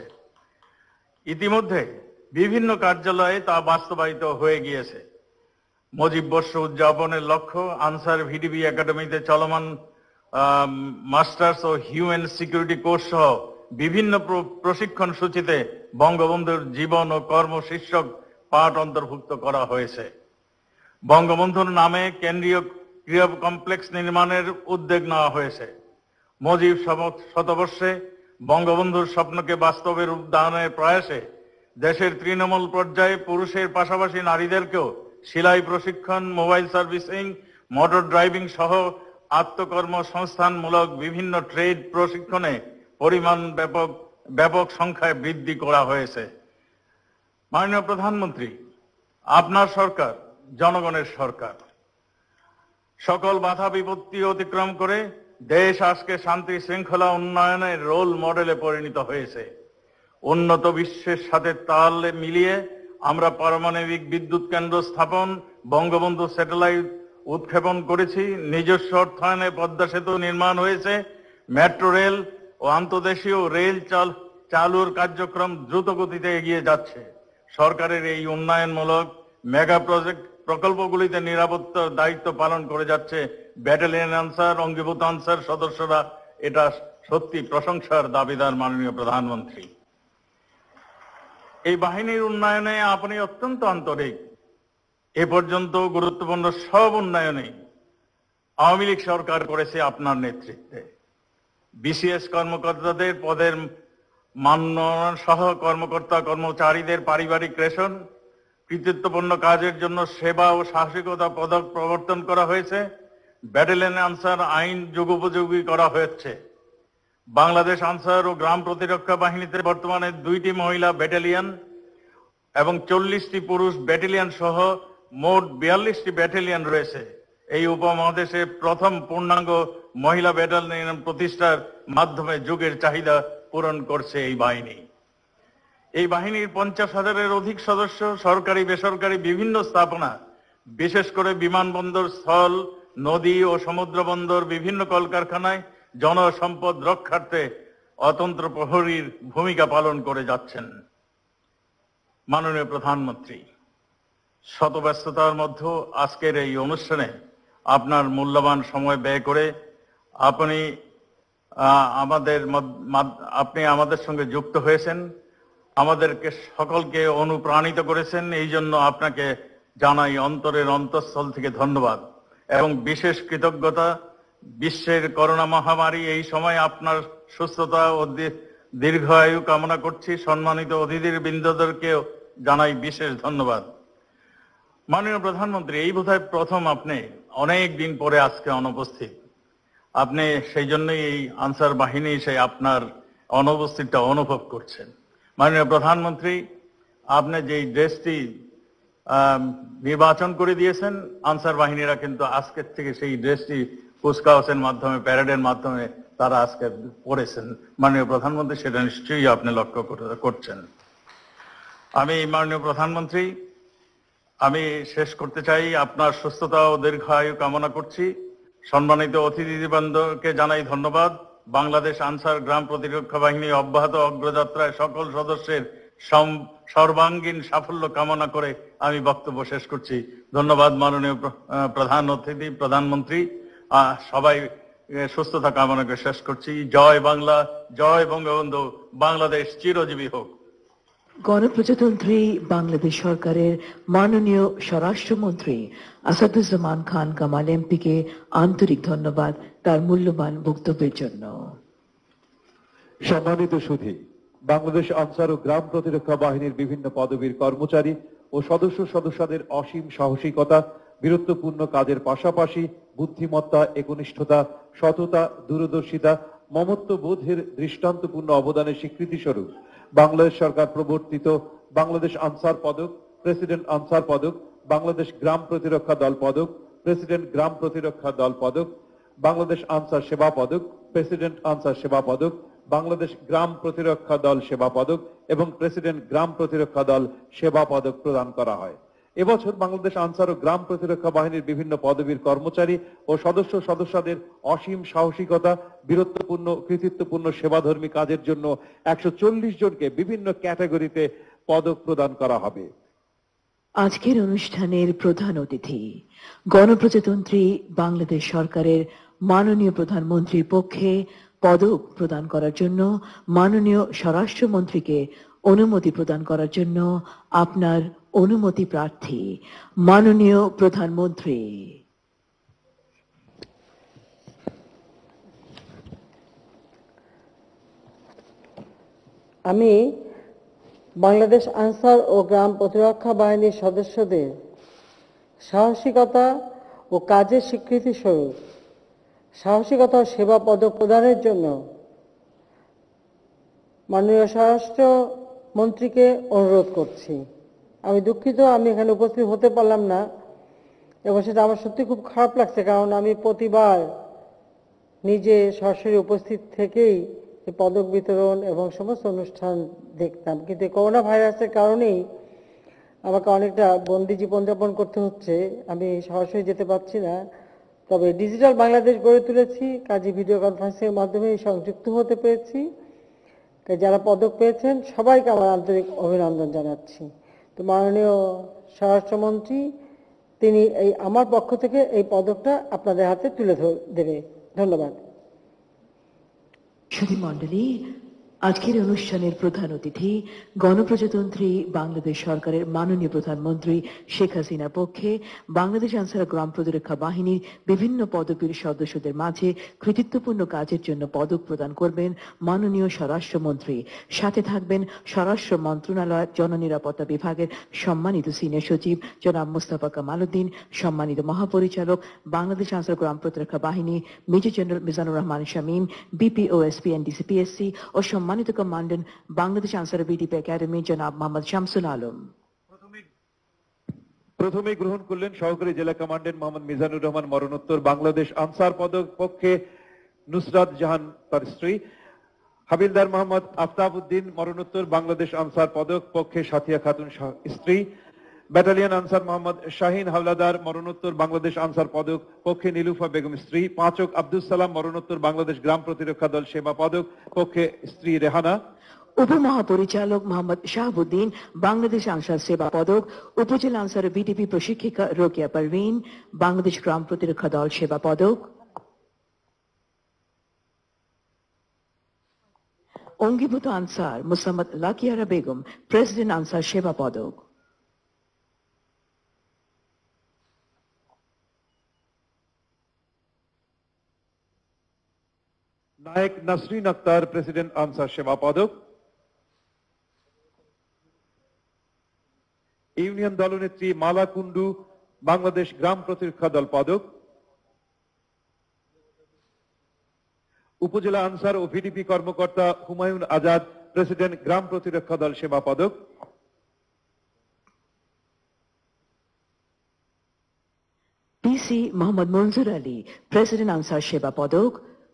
ইতিমধ্যে বিভিন্ন কার্যালয়ে তা বাস্তবায়িত হয়ে গিয়েছে। মুজিব বর্ষ উদযাপনের লক্ষ্য আনসার ভিডিবি একাডেমিতে চলমান মাস্টার্স ও হিউম্যান সিকিউরিটি কোর্স সহ বিভিন্ন প্রশিক্ষণ সূচিতে বঙ্গবন্ধুর জীবন ও কর্ম শীর্ষক পাঠ অন্তর্ভুক্ত করা হয়েছে। বঙ্গবন্ধুর নামে কেন্দ্রীয় ক্রীড়া কমপ্লেক্স নির্মাণের উদ্যোগ নেওয়া হয়েছে। মুজিব শতবর্ষে বঙ্গবন্ধুর স্বপ্নকে বাস্তবে রূপ দানের প্রয়াসে দেশের তৃণমূল পর্যায়ে পুরুষের পাশাপাশি নারীদেরকেও সেলাই প্রশিক্ষণ, মোবাইল সার্ভিসিং, মোটর ড্রাইভিং সহ আত্মকর্ম সংস্থানমূলক বিভিন্ন ট্রেড প্রশিক্ষণে পরিমাণ ব্যাপক ব্যাপক সংখ্যায় বৃদ্ধি করা হয়েছে। মাননীয় প্রধানমন্ত্রী, আপনার সরকার জনগণের সরকার। সকল বাধা বিপত্তি অতিক্রম করে দেশ আজকে শান্তি শৃঙ্খলা উন্নয়নের রোল মডেলে পরিণত হয়েছে। উন্নত বিশ্বের সাথে তাল মিলিয়ে আমরা পারমাণবিক বিদ্যুৎ কেন্দ্র স্থাপন, বঙ্গবন্ধু স্যাটেলাইট উৎক্ষেপণ করেছি, নিজস্ব অর্থায়নে পদ্মা সেতু নির্মাণ হয়েছে, মেট্রো রেল ও আন্তর্দেশীয় রেল চাল চালুর কার্যক্রম দ্রুত গতিতে এগিয়ে যাচ্ছে। সরকারের এই উন্নয়নমূলক মেগা প্রজেক্ট প্রকল্পগুলিতে নিরাপত্তার দায়িত্ব পালন করে যাচ্ছে ব্যাটালিয়ন আনসার, অঙ্গীভূত আনসার সদস্যরা, এটা সত্যি প্রশংসার দাবিদার মাননীয় প্রধানমন্ত্রী। এই বাহিনীর উন্নয়নে আপনি অত্যন্ত আন্তরিক। এ পর্যন্ত গুরুত্বপূর্ণ সব উন্নয়নে আওয়ামী লীগ সরকার করেছে আপনার নেতৃত্বে। বিসিএস কর্মকর্তাদের পদের মানোন্নয়ন সহ কর্মকর্তা কর্মচারীদের পারিবারিক রেশন, কৃতিত্বপূর্ণ কাজের জন্য সেবা ও সাহসিকতা পদক প্রবর্তন করা হয়েছে। ব্যাটালিয়ন আনসার আইন যুগোপযোগী করা হয়েছে। বাংলাদেশ আনসার ও গ্রাম প্রতিরক্ষা বাহিনীতে বর্তমানে দুইটি মহিলা ব্যাটালিয়ন এবং চল্লিশটি পুরুষ ব্যাটালিয়ন সহ মোট বিয়াল্লিশটি ব্যাটালিয়ন রয়েছে। এই উপমহাদেশে প্রথম পূর্ণাঙ্গ মহিলা ব্যাটালিয়ন প্রতিষ্ঠার মাধ্যমে যুগের চাহিদা পূরণ করছে এই বাহিনী। এই বাহিনীর পঞ্চাশ হাজারের অধিক সদস্য সরকারি বেসরকারি বিভিন্ন স্থাপনা, বিশেষ করে বিমানবন্দর, স্থল, নদী ও সমুদ্র বন্দর, বিভিন্ন কলকারখানায় জনসম্পদ রক্ষার্থে অতন্ত্র প্রহরীর ভূমিকা পালন করে যাচ্ছেন। মাননীয় প্রধানমন্ত্রী, শত ব্যস্ততার মধ্যে আজকের এই অনুষ্ঠানে আপনার মূল্যবান সময় ব্যয় করে আপনি আমাদের আপনি আমাদের সঙ্গে যুক্ত হয়েছেন, আমাদেরকে সকলকে অনুপ্রাণিত করেছেন। এই জন্য আপনাকে জানাই অন্তরের অন্তঃস্থল থেকে ধন্যবাদ এবং বিশেষ কৃতজ্ঞতা। বিশ্বের করোনা মহামারী এই সময় আপনার সুস্থতা ও দীর্ঘায়ু কামনা করছি। সম্মানিত অতিথির বৃন্দদেরকেও জানাই বিশেষ ধন্যবাদ। মাননীয় প্রধানমন্ত্রী, এই বোধহয় প্রথম আপনি অনেক দিন পরে আজকে অনুপস্থিত। আপনি সেই জন্যই এই আনসার বাহিনী সেই আপনার অনুপস্থিতটা অনুভব করছেন। মাননীয় প্রধানমন্ত্রী, আপনি যেই ড্রেসটি নির্বাচন করে দিয়েছেন, আনসার বাহিনীরা কিন্তু আজকের থেকে সেই ড্রেসটি কুচকাওয়াজের মাধ্যমে, প্যারেডের মাধ্যমে তারা আজকে পড়েছেন। মাননীয় প্রধানমন্ত্রী, সেটা নিশ্চয়ই আপনি লক্ষ্য করছেন। আমি মাননীয় প্রধানমন্ত্রী, আমি শেষ করতে চাই আপনার সুস্থতা ও দীর্ঘায়ু কামনা করছি। সম্মানিত অতিথিবৃন্দকে জানাই ধন্যবাদ। বাংলাদেশ আনসার গ্রাম প্রতিরক্ষা বাহিনী অব্যাহত অগ্রযাত্রায় সকল সদস্যের সর্বাঙ্গীন সাফল্য কামনা করে আমি বক্তব্য শেষ করছি। ধন্যবাদ মাননীয় প্রধান অতিথি, প্রধানমন্ত্রী। সবাই সুস্থতা কামনা করে শেষ করছি। জয় বাংলা, জয় বঙ্গবন্ধু, বাংলাদেশ চিরজীবী হোক। গণপ্রজাতন্ত্রী বাংলাদেশ সরকারের মাননীয় স্বরাষ্ট্রমন্ত্রী আসাদুজ্জামান খান কামাল এমপিকে আন্তরিক ধন্যবাদ তার মূল্যবান বক্তব্যের জন্য। সম্মানিত সুধী, বাংলাদেশ আনসার ও গ্রাম প্রতিরক্ষা বাহিনীর বিভিন্ন পদবীর কর্মচারী ও সদস্য সদস্যদের অসীম সাহসিকতা, বীরত্বপূর্ণ কাজের পাশাপাশি বুদ্ধিমত্তা, একনিষ্ঠতা, সততা, দূরদর্শিতা, মমত্ববোধের দৃষ্টান্তপূর্ণ অবদানের স্বীকৃতি স্বরূপ বাংলাদেশ সরকার প্রবর্তিত বাংলাদেশ আনসার পদক, প্রেসিডেন্ট আনসার পদক, বাংলাদেশ গ্রাম প্রতিরক্ষা দল পদক, প্রেসিডেন্ট গ্রাম প্রতিরক্ষা দল পদক, বাংলাদেশ আনসার সেবা পদক, প্রেসিডেন্ট আনসার সেবা পদক, বাংলাদেশ গ্রাম প্রতিরক্ষা দল সেবা পদক এবং প্রেসিডেন্ট গ্রাম প্রতিরক্ষা দল সেবা পদক প্রদান করা হয়। এবছর বাংলাদেশ আনসার ও গ্রাম প্রতিরক্ষা বাহিনীর বিভিন্ন পদবীর কর্মচারী ও সদস্য সদস্যদের অসীম সাহসিকতা, বীরত্বপূর্ণ কৃতিত্বপূর্ণ সেবাধর্মী কাজের জন্য একশো চল্লিশ জনকে বিভিন্ন ক্যাটাগরিতে পদক প্রদান করা হবে। আজকের অনুষ্ঠানের প্রধান অতিথি গণপ্রজাতন্ত্রী বাংলাদেশ সরকারের মাননীয় প্রধানমন্ত্রীর পক্ষে পদক প্রদান করার জন্য মাননীয় স্বরাষ্ট্রমন্ত্রীকে অনুমতি প্রদান করার জন্য আপনার অনুমতি প্রার্থী মাননীয় প্রধানমন্ত্রী। আমি বাংলাদেশ আনসার ও গ্রাম প্রতিরক্ষা বাহিনীর সদস্যদের সাহসিকতা ও কাজের স্বীকৃতি স্বরূপ সাহসিকতা ও সেবা পদক প্রদানের জন্য মাননীয় স্বরাষ্ট্রমন্ত্রীকে অনুরোধ করছি। আমি দুঃখিত আমি এখানে উপস্থিত হতে পারলাম না এবং সেটা আমার সত্যি খুব খারাপ লাগছে, কারণ আমি প্রতিবার নিজে সরাসরি উপস্থিত থেকেই পদক বিতরণ এবং সমস্ত অনুষ্ঠান দেখতাম, কিন্তু করোনা ভাইরাসের কারণেই আমাকে অনেকটা বন্দি জীবনযাপন করতে হচ্ছে, আমি সরাসরি যেতে পারছি না। তবে ডিজিটাল বাংলাদেশ গড়ে তুলেছি, কাজে ভিডিও কনফারেন্সের মাধ্যমে সংযুক্ত হতে পেরেছি। যারা পদক পেয়েছেন সবাইকে আমার আন্তরিক অভিনন্দন জানাচ্ছি। তো মাননীয় স্বরাষ্ট্রমন্ত্রী তিনি এই আমার পক্ষ থেকে এই পদকটা আপনাদের হাতে তুলে দেবে। ধন্যবাদ। সুধী মণ্ডলী, আজকের অনুষ্ঠানের প্রধান অতিথি গণপ্রজাতন্ত্রী বাংলাদেশ সরকারের মাননীয় প্রধানমন্ত্রী শেখ হাসিনার পক্ষে বাংলাদেশ আনসার গ্রাম প্রতিরক্ষা বাহিনীর বিভিন্ন পদবীর সদস্যদের মাঝে কৃতিত্বপূর্ণ কাজের জন্য পদক প্রদান করবেন মাননীয় স্বরাষ্ট্রমন্ত্রী। সাথে থাকবেন স্বরাষ্ট্র মন্ত্রণালয় জননিরাপত্তা বিভাগের সম্মানিত সিনিয়র সচিব জনাব মোস্তফা কামাল উদ্দিন, সম্মানিত মহাপরিচালক বাংলাদেশ আনসার গ্রাম প্রতিরক্ষা বাহিনী major general Mizanur Rahman Shamim, BPOSP and DCPSC ও সম্মানিত commandant Bangladesh Ansar VDP academy জনাব মোহাম্মদ শামসুল আলম। প্রথমে গ্রহণ করলেন সহকারী জেলা কমান্ডেন্ট মোহাম্মদ মিজানুর রহমান, মরণোত্তর বাংলাদেশ আনসার পদক পক্ষে নুসরাত জাহান তার স্ত্রী। হাবিলদার মোহাম্মদ আফতাব উদ্দিন, মরণোত্তর বাংলাদেশ আনসার পদক পক্ষে সাথিয়া খাতুন স্ত্রী। ব্যাটালিয়ন আনসার মোহাম্মদ শাহিন হাওলাদার, মরণোত্তর বাংলাদেশ আনসার পদক পক্ষে নীলুফা বেগম স্ত্রী। পাঁচক আব্দুল সালাম, মরণোত্তর বাংলাদেশ গ্রাম প্রতিরক্ষা দল সেবা পদক পক্ষে স্ত্রী রেহানা। উপমহাপরিচালক মোহাম্মদ শাহাবুদ্দিন, বাংলাদেশ আনসার সেবা পদক, উপজেলা আনসার বিডিপি প্রশিক্ষিকা রোকেয়া পারভিন, বাংলাদেশ গ্রাম প্রতিরক্ষা দল সেবা পদক। অঙ্গীভূত আনসার মুসাম্মদ লাকিয়ারা বেগম, প্রেসিডেন্ট আনসার সেবা পদক। নায়েক নাসরিন আক্তার, প্রেসিডেন্ট আনসার সেবা পদক। ইউনিয়ন দলনেত্রী মালা কুন্ডু, বাংলাদেশ গ্রাম প্রতিরক্ষা দল পদক। উপজেলা আনসার ও ভিডিপি কর্মকর্তা হুমায়ুন আজাদ, প্রেসিডেন্ট গ্রাম প্রতিরক্ষা দল সেবা পদক। পিসি মোহাম্মদ মনজুর আলী, প্রেসিডেন্ট আনসার সেবা পদক।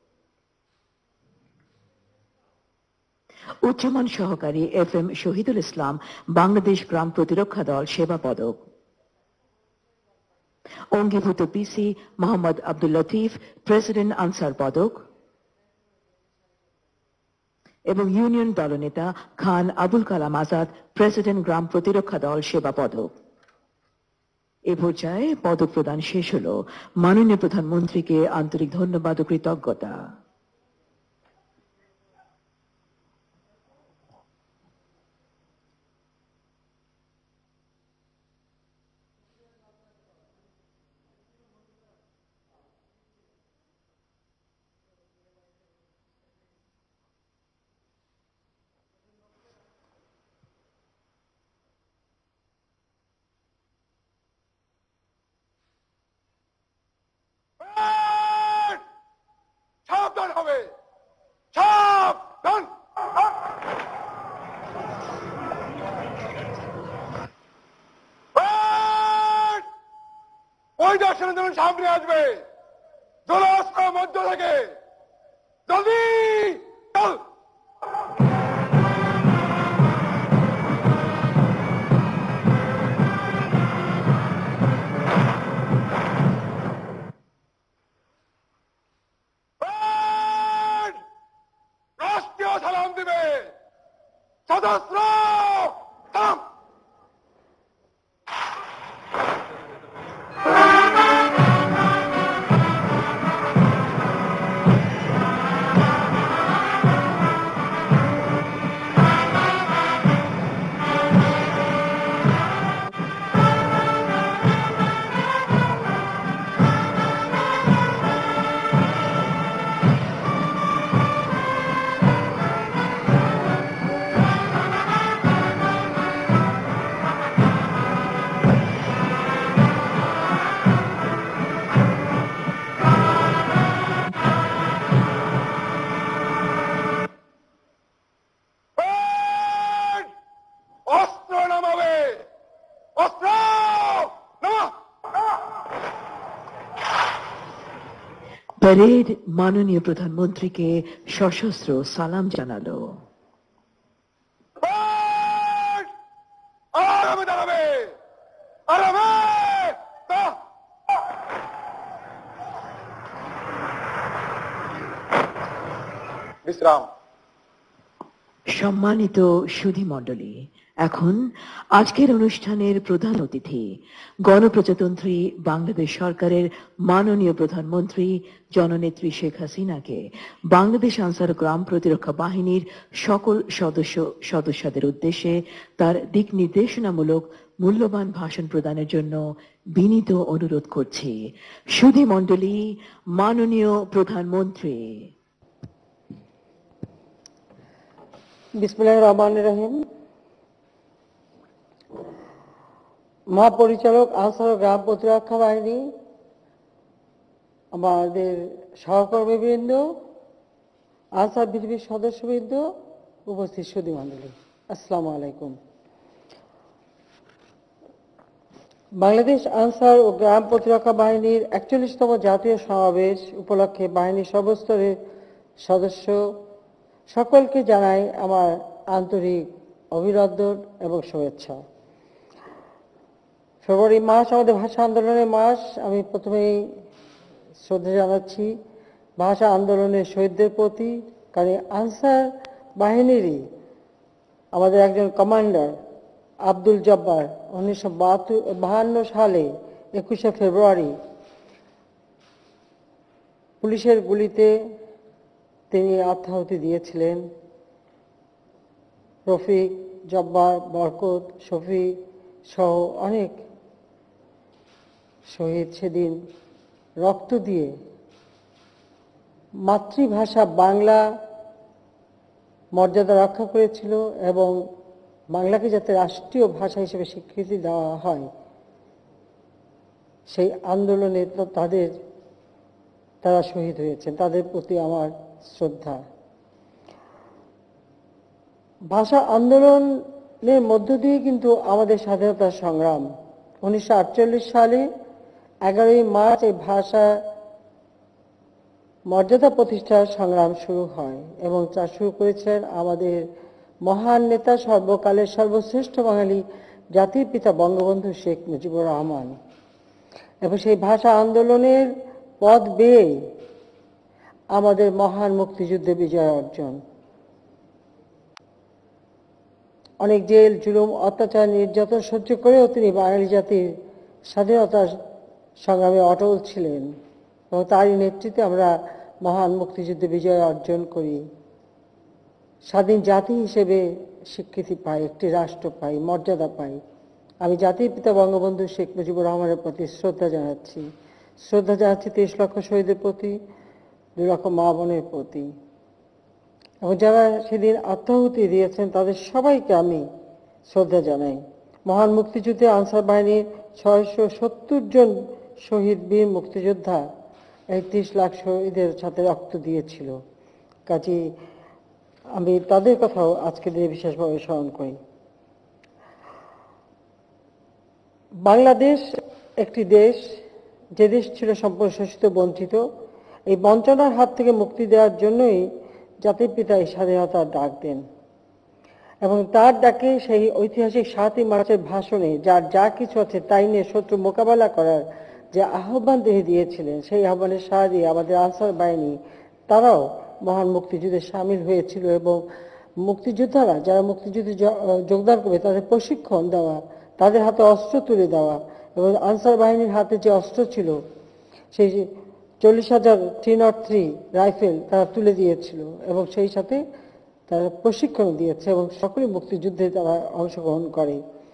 উচ্চমান সহকারী এফ এম শহীদুল ইসলাম, বাংলাদেশ গ্রাম প্রতিরক্ষা দল সেবা পদক। অঙ্গীভূত পিসি মোহাম্মদ আব্দুল লতিফ, প্রেসিডেন্ট আনসার পদক। এবং ইউনিয়ন দলনেতা খান আবুল কালাম আজাদ, প্রেসিডেন্ট গ্রাম প্রতিরক্ষা দল সেবা পদক। এ পর্যায়ে পদক প্রদান শেষ হল। মাননীয় প্রধানমন্ত্রীকে আন্তরিক ধন্যবাদ ও কৃতজ্ঞতা। সাবধান হবে, সাবধান। পরিদর্শনের জন্য সামনে আসবে, জলস্র মধ্য থেকে জলদি চল। রাষ্ট্রীয় সালাম দিবে, সদস্য সালাম। প্যারেড মাননীয় প্রধানমন্ত্রীকে সশস্ত্র সালাম জানালো। আরামে দাঁড়াবে, আরামে। বিশ্রাম। সম্মানিত সুধী মণ্ডলী, এখন আজকের অনুষ্ঠানের প্রধান অতিথি গণপ্রজাতন্ত্রী বাংলাদেশ সরকারের মাননীয় প্রধানমন্ত্রী জননেত্রী শেখ হাসিনাকে বাংলাদেশ আনসার গ্রাম প্রতিরক্ষা বাহিনীর সকল সদস্য সদস্যদের উদ্দেশ্যে তার দিক নির্দেশনামূলক মূল্যবান ভাষণ প্রদানের জন্য বিনীত অনুরোধ করছি। সুধী মণ্ডলী, মাননীয় প্রধানমন্ত্রী। বিসমিল্লাহির রহমানির রহিম। মহাপরিচালক আনসার গ্রাম প্রতিরক্ষা বাহিনী, আমাদের সহকর্মীবৃন্দ, আনসার বিজিবির সদস্যবৃন্দ, উপস্থিত সুধী মণ্ডলী, আসসালামু আলাইকুম। বাংলাদেশ আনসার ও গ্রাম প্রতিরক্ষা বাহিনীর একচল্লিশতম জাতীয় সমাবেশ উপলক্ষে বাহিনীর সর্বস্তরের সদস্য সকলকে জানাই আমার আন্তরিক অভিনন্দন এবং শুভেচ্ছা। ফেব্রুয়ারি মাস আমাদের ভাষা আন্দোলনের মাস। আমি প্রথমেই শ্রদ্ধা জানাচ্ছি ভাষা আন্দোলনের শহীদদের প্রতি, কারণ আনসার বাহিনীরই আমাদের একজন কমান্ডার আব্দুল জব্বার উনিশশো বাহান্ন সালে একুশে ফেব্রুয়ারি পুলিশের গুলিতে তিনি আত্মাহুতি দিয়েছিলেন। রফিক, জব্বার, বরকত, শফি সহ অনেক শহীদ সেদিন রক্ত দিয়ে মাতৃভাষা বাংলা মর্যাদা রক্ষা করেছিল এবং বাংলাকে যাতে রাষ্ট্রীয় ভাষা হিসেবে স্বীকৃতি দেওয়া হয়, সেই আন্দোলনে তাদের তারা শহীদ হয়েছেন। তাদের প্রতি আমার শ্রদ্ধা। ভাষা আন্দোলনের মধ্য দিয়ে কিন্তু আমাদের স্বাধীনতা সংগ্রাম উনিশশো আটচল্লিশ সালে এগারোই মার্চ এই ভাষা মর্যাদা প্রতিষ্ঠার সংগ্রাম শুরু হয় এবং তা শুরু করেছেন আমাদের মহান নেতা, সর্বকালের সর্বশ্রেষ্ঠ বাঙালি জাতির পিতা বঙ্গবন্ধু শেখ মুজিবুর রহমান। এবং সেই ভাষা আন্দোলনের পথ বেয়ে আমাদের মহান মুক্তিযুদ্ধে বিজয় অর্জন। অনেক জেল, জুলুম, অত্যাচার, নির্যাতন সহ্য করেও তিনি বাঙালি জাতির স্বাধীনতার সংগ্রামে অটল ছিলেন এবং তারই নেতৃত্বে আমরা মহান মুক্তিযুদ্ধে বিজয় অর্জন করি। স্বাধীন জাতি হিসেবে স্বীকৃতি পাই, একটি রাষ্ট্র পাই, মর্যাদা পাই। আমি জাতির পিতা বঙ্গবন্ধু শেখ মুজিবুর রহমানের প্রতি শ্রদ্ধা জানাচ্ছি। শ্রদ্ধা জানাচ্ছি তেইশ লক্ষ শহীদের প্রতি, দুই লক্ষ মা বোনের প্রতি, এবং যারা সেদিন আত্মাহুতি দিয়েছেন তাদের সবাইকে আমি শ্রদ্ধা জানাই। মহান মুক্তিযুদ্ধে আনসার বাহিনীর ছয়শো সত্তর জন শহীদ বীর মুক্তিযোদ্ধা একত্রিশ লাখ শহীদের সাথে রক্ত দিয়েছিল। কাজে আমি তাদের কথাও আজকে দিনে বিশেষভাবে স্মরণ করি। বাংলাদেশ একটি দেশ, যে দেশ ছিল সম্পূর্ণ শোষিত, বঞ্চিত। এই বঞ্চনার হাত থেকে মুক্তি দেওয়ার জন্যই জাতির পিতা এই স্বাধীনতার ডাক দেন এবং তার ডাকে সেই ঐতিহাসিক সাতই মার্চের ভাষণে যার যা কিছু আছে তাই নিয়ে শত্রু মোকাবেলা করার যে আহ্বান তিনি দিয়েছিলেন, সেই আহ্বানের সাড়া দিয়ে আমাদের আনসার বাহিনী তারাও মহান মুক্তিযুদ্ধে সামিল হয়েছিল এবং মুক্তিযোদ্ধারা যারা মুক্তিযুদ্ধে যোগদান করবে তাদের প্রশিক্ষণ দেওয়া, তাদের হাতে অস্ত্র তুলে দেওয়া এবং আনসার বাহিনীর হাতে যে অস্ত্র ছিল সেই চল্লিশ হাজার থ্রি নট থ্রি রাইফেল তারা তুলে দিয়েছিল এবং সেই সাথে তারা প্রশিক্ষণ দিয়েছে এবং সকলে মুক্তিযুদ্ধে তারা অংশগ্রহণ করে।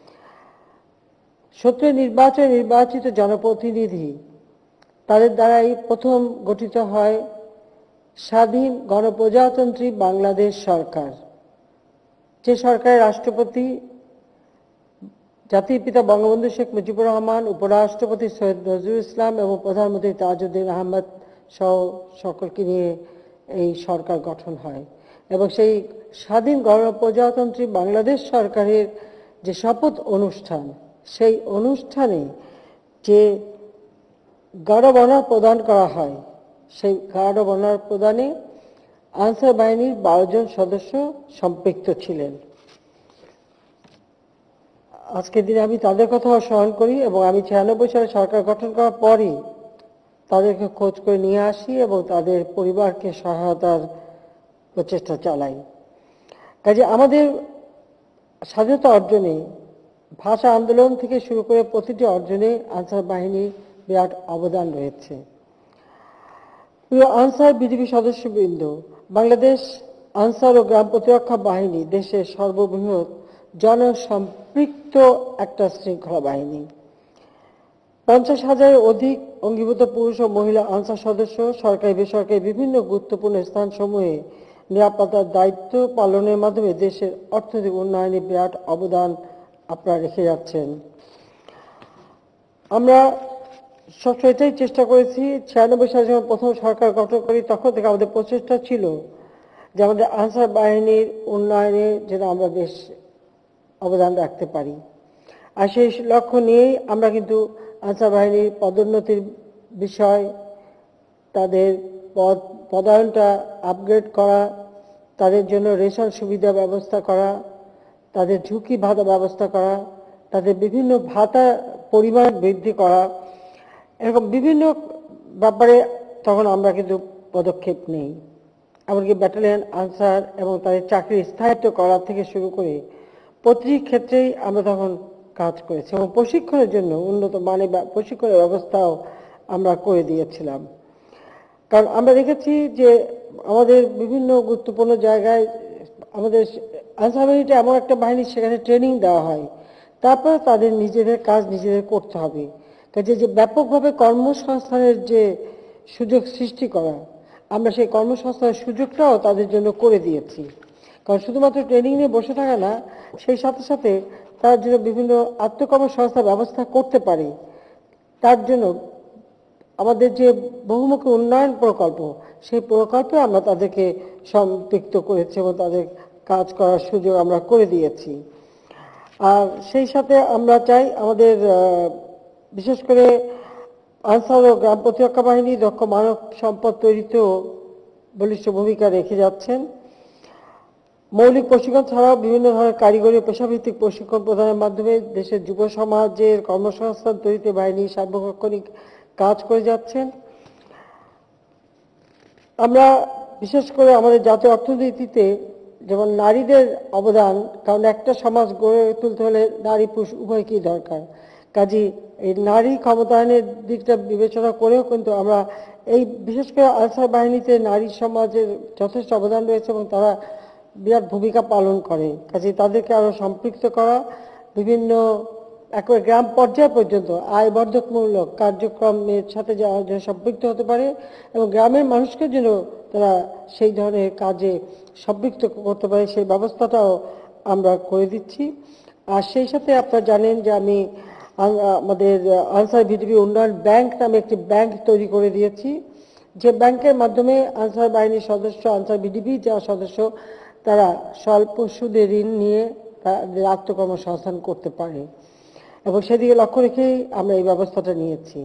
সত্তর নির্বাচনে নির্বাচিত জনপ্রতিনিধি, তাদের দ্বারাই প্রথম গঠিত হয় স্বাধীন গণপ্রজাতন্ত্রী বাংলাদেশ সরকার, যে সরকারের রাষ্ট্রপতি জাতির পিতা বঙ্গবন্ধু শেখ মুজিবুর রহমান, উপরাষ্ট্রপতি সৈয়দ নজরুল ইসলাম এবং প্রধানমন্ত্রী তাজউদ্দিন আহমদ সহ সকলকে নিয়ে এই সরকার গঠন হয়। এবং সেই স্বাধীন গণপ্রজাতন্ত্রী বাংলাদেশ সরকারের যে শপথ অনুষ্ঠান, সেই অনুষ্ঠানে যে গার্ড অব অনার প্রদান করা হয়, সেই গার্ড অব অনার প্রদানে আনসার বাহিনীর বারো জন সদস্য সম্পৃক্ত ছিলেন। আজকের দিনে আমি তাদের কথাও স্মরণ করি এবং আমি ছিয়ানব্বই সালে সরকার গঠন করার পরই তাদেরকে খোঁজ করে নিয়ে আসি এবং তাদের পরিবারকে সহায়তার প্রচেষ্টা চালাই। কাজে আমাদের স্বাধীনতা অর্জনে ভাষা আন্দোলন থেকে শুরু করে প্রতিটি অর্জনে আনসার বাহিনীর বিরাট অবদান রয়েছে। প্রিয় আনসার বিডিপি সদস্যবৃন্দ, বাংলাদেশ আনসার ও গ্রাম প্রতিরক্ষা বাহিনী দেশের সর্ববৃহৎ জনসম্পৃক্ত একটা শৃঙ্খলা বাহিনী। পঞ্চাশ হাজারের অধিক অঙ্গীভূত পুরুষ ও মহিলা আনসার সদস্য সরকারি বেসরকারি বিভিন্ন গুরুত্বপূর্ণ স্থানসমূহে নিরাপত্তার দায়িত্ব পালনের মাধ্যমে দেশের অর্থনৈতিক উন্নয়নে বিরাট অবদান আপনারা রেখে যাচ্ছেন। আমরা সবসময় এটাই চেষ্টা করেছি, ছিয়ানব্বই সালে যখন প্রথম সরকার গঠন করি তখন থেকে আমাদের প্রচেষ্টা ছিল যে আমাদের আনসার বাহিনীর উন্নয়নে যেন আমরা বেশ অবদান রাখতে পারি। আর সেই লক্ষ্য নিয়েই আমরা কিন্তু আনসার বাহিনীর পদোন্নতির বিষয়, তাদের পদ পদায়নটা আপগ্রেড করা, তাদের জন্য রেশন সুবিধা ব্যবস্থা করা, তাদের ঝুঁকি ভাতা ব্যবস্থা করা, তাদের বিভিন্ন ভাতা পরিমাণ বৃদ্ধি করা, এরকম বিভিন্ন ব্যাপারে তখন আমরা কিন্তু পদক্ষেপ নেই। এমনকি ব্যাটালিয়ন আনসার এবং তাদের চাকরি স্থায়িত্ব করা থেকে শুরু করে প্রতিটি ক্ষেত্রেই আমরা তখন কাজ করেছি এবং প্রশিক্ষণের জন্য উন্নত মানের প্রশিক্ষণের ব্যবস্থাও আমরা করে দিয়েছিলাম। কারণ আমরা দেখেছি যে আমাদের বিভিন্ন গুরুত্বপূর্ণ জায়গায় আমাদের আনসার বাহিনীটা এমন একটা বাহিনী, সেখানে ট্রেনিং দেওয়া হয়, তারপরে তাদের নিজেদের কাজ নিজেদের করতে হবে। কাজে যে ব্যাপকভাবে কর্মসংস্থানের যে সুযোগ সৃষ্টি করা, আমরা সেই কর্মসংস্থানের সুযোগটাও তাদের জন্য করে দিয়েছি। কারণ শুধুমাত্র ট্রেনিং নিয়ে বসে থাকা না, সেই সাথে সাথে তার জন্য বিভিন্ন আত্মকর্মসংস্থার ব্যবস্থা করতে পারে। তার জন্য আমাদের যে বহুমুখী উন্নয়ন প্রকল্প, সেই প্রকল্পে আমরা তাদেরকে সম্পৃক্ত করেছি এবং তাদের কাজ করার সুযোগ আমরা করে দিয়েছি। আর সেই সাথে আমরা চাই আমাদের বিশেষ করে আনসার ও গ্রাম প্রতিরক্ষা বাহিনী দক্ষ মানব সম্পদ তৈরিতেও বলিষ্ঠ ভূমিকা রেখে যাচ্ছেন। মৌলিক প্রশিক্ষণ ছাড়াও বিভিন্ন ধরনের কারিগরি পেশাভিত্তিক প্রশিক্ষণ প্রদানের মাধ্যমে দেশের যুব সমাজের কর্মসংস্থান তৈরিতে বাহিনী সার্বক্ষণিক কাজ করে যাচ্ছেন। আমরা বিশেষ করে আমাদের জাতীয় অর্থনীতিতে যেমন নারীদের অবদান, কারণ একটা সমাজ গড়ে তুলতে হলে নারী পুরুষ উভয়কেই দরকার। কাজী এই নারী ক্ষমতায়নের দিকটা বিবেচনা করেও কিন্তু আমরা এই বিশেষ করে আনসার বাহিনীতে নারী সমাজের যথেষ্ট অবদান রয়েছে এবং তারা বিরাট ভূমিকা পালন করে। কাজে তাদেরকে আরো সম্পৃক্ত করা, বিভিন্ন একেবারে গ্রাম পর্যায় পর্যন্ত আয় বর্ধকমূলক কার্যক্রমের সাথে যারা সম্পৃক্ত হতে পারে এবং গ্রামের মানুষকে যেন তারা সেই ধরনের কাজে সম্পৃক্ত করতে পারে, সেই ব্যবস্থাটাও আমরা করে দিচ্ছি। আর সেই সাথে আপনারা জানেন যে আমি আমাদের আনসার বিডিপি উন্নয়ন ব্যাংক নামে একটি ব্যাংক তৈরি করে দিয়েছি, যে ব্যাংকের মাধ্যমে আনসার বাহিনীর সদস্য, আনসার বিডিপি যারা সদস্য, তারা স্বল্প সুদে ঋণ নিয়ে তাদের আত্মকর্মসংস্থান করতে পারে এবং সেদিকে লক্ষ্য রেখেই আমরা এই ব্যবস্থাটা নিয়েছি।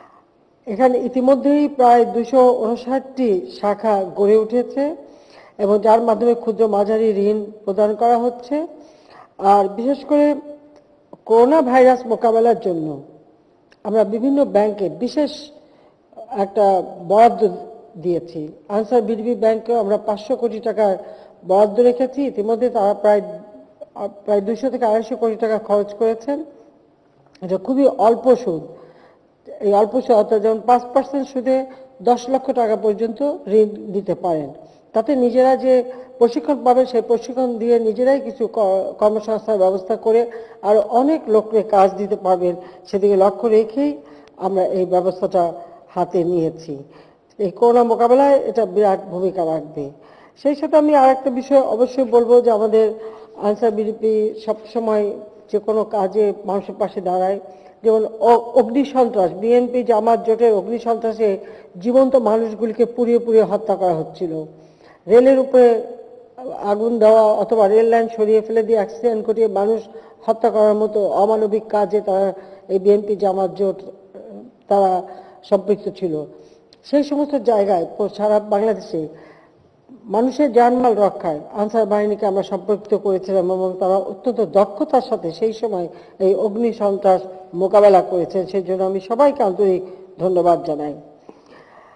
এখানে ইতিমধ্যেই প্রায় দুশো উনষাটটি শাখা গড়ে উঠেছে এবং যার মাধ্যমে ক্ষুদ্র মাঝারি ঋণ প্রদান করা হচ্ছে। আর বিশেষ করে করোনা ভাইরাস মোকাবেলার জন্য আমরা বিভিন্ন ব্যাংকে বিশেষ একটা বরাদ্দ দিয়েছি। আনসার বিডিপি ব্যাংকে আমরা পাঁচশো কোটি টাকার বরাদ্দ রেখেছি। ইতিমধ্যে তারা প্রায় প্রায় দুইশো থেকে আড়াইশো কোটি টাকা খরচ করেছেন। এটা খুবই অল্প সুদ, এই অল্প সুদ অর্থাৎ যেমন পাঁচ পার্সেন্ট সুদে দশ লক্ষ টাকা পর্যন্ত ঋণ দিতে পারেন। তাতে নিজেরা যে প্রশিক্ষণ পাবে সেই প্রশিক্ষণ দিয়ে নিজেরাই কিছু কর্মসংস্থার ব্যবস্থা করে আর অনেক লোককে কাজ দিতে পারবেন, সেদিকে লক্ষ্য রেখেই আমরা এই ব্যবস্থাটা হাতে নিয়েছি। এই করোনা মোকাবেলায় এটা বিরাট ভূমিকা রাখবে। সেই সাথে আমি আর একটা বিষয় অবশ্যই বলবো যে আমাদের আনসার বিডিপি সবসময় যে কোনো কাজে মানুষের পাশে দাঁড়ায়। যেমন অগ্নি সন্ত্রাস, বিএনপি জামাত জোটের অগ্নি সন্ত্রাসে জীবন্ত মানুষগুলিকে পুড়িয়ে পুড়িয়ে হত্যা করা হচ্ছিল। রেলের উপরে আগুন দেওয়া অথবা রেল লাইন সরিয়ে ফেলে দিয়ে অ্যাক্সিডেন্ট ঘটিয়ে মানুষ হত্যা করার মতো অমানবিক কাজে তারা এই বিএনপি জামাত জোট তারা সম্পৃক্ত ছিল। সেই সমস্ত জায়গায় সারা বাংলাদেশে মানুষের জানমাল রক্ষায় আনসার বাহিনীকে আমরা সম্পৃক্ত করেছিলাম এবং তারা অত্যন্ত দক্ষতার সাথে সেই সময় এই অগ্নি সন্ত্রাস মোকাবেলা করেছেন। সেই জন্য আমি সবাইকে আন্তরিক ধন্যবাদ জানাই।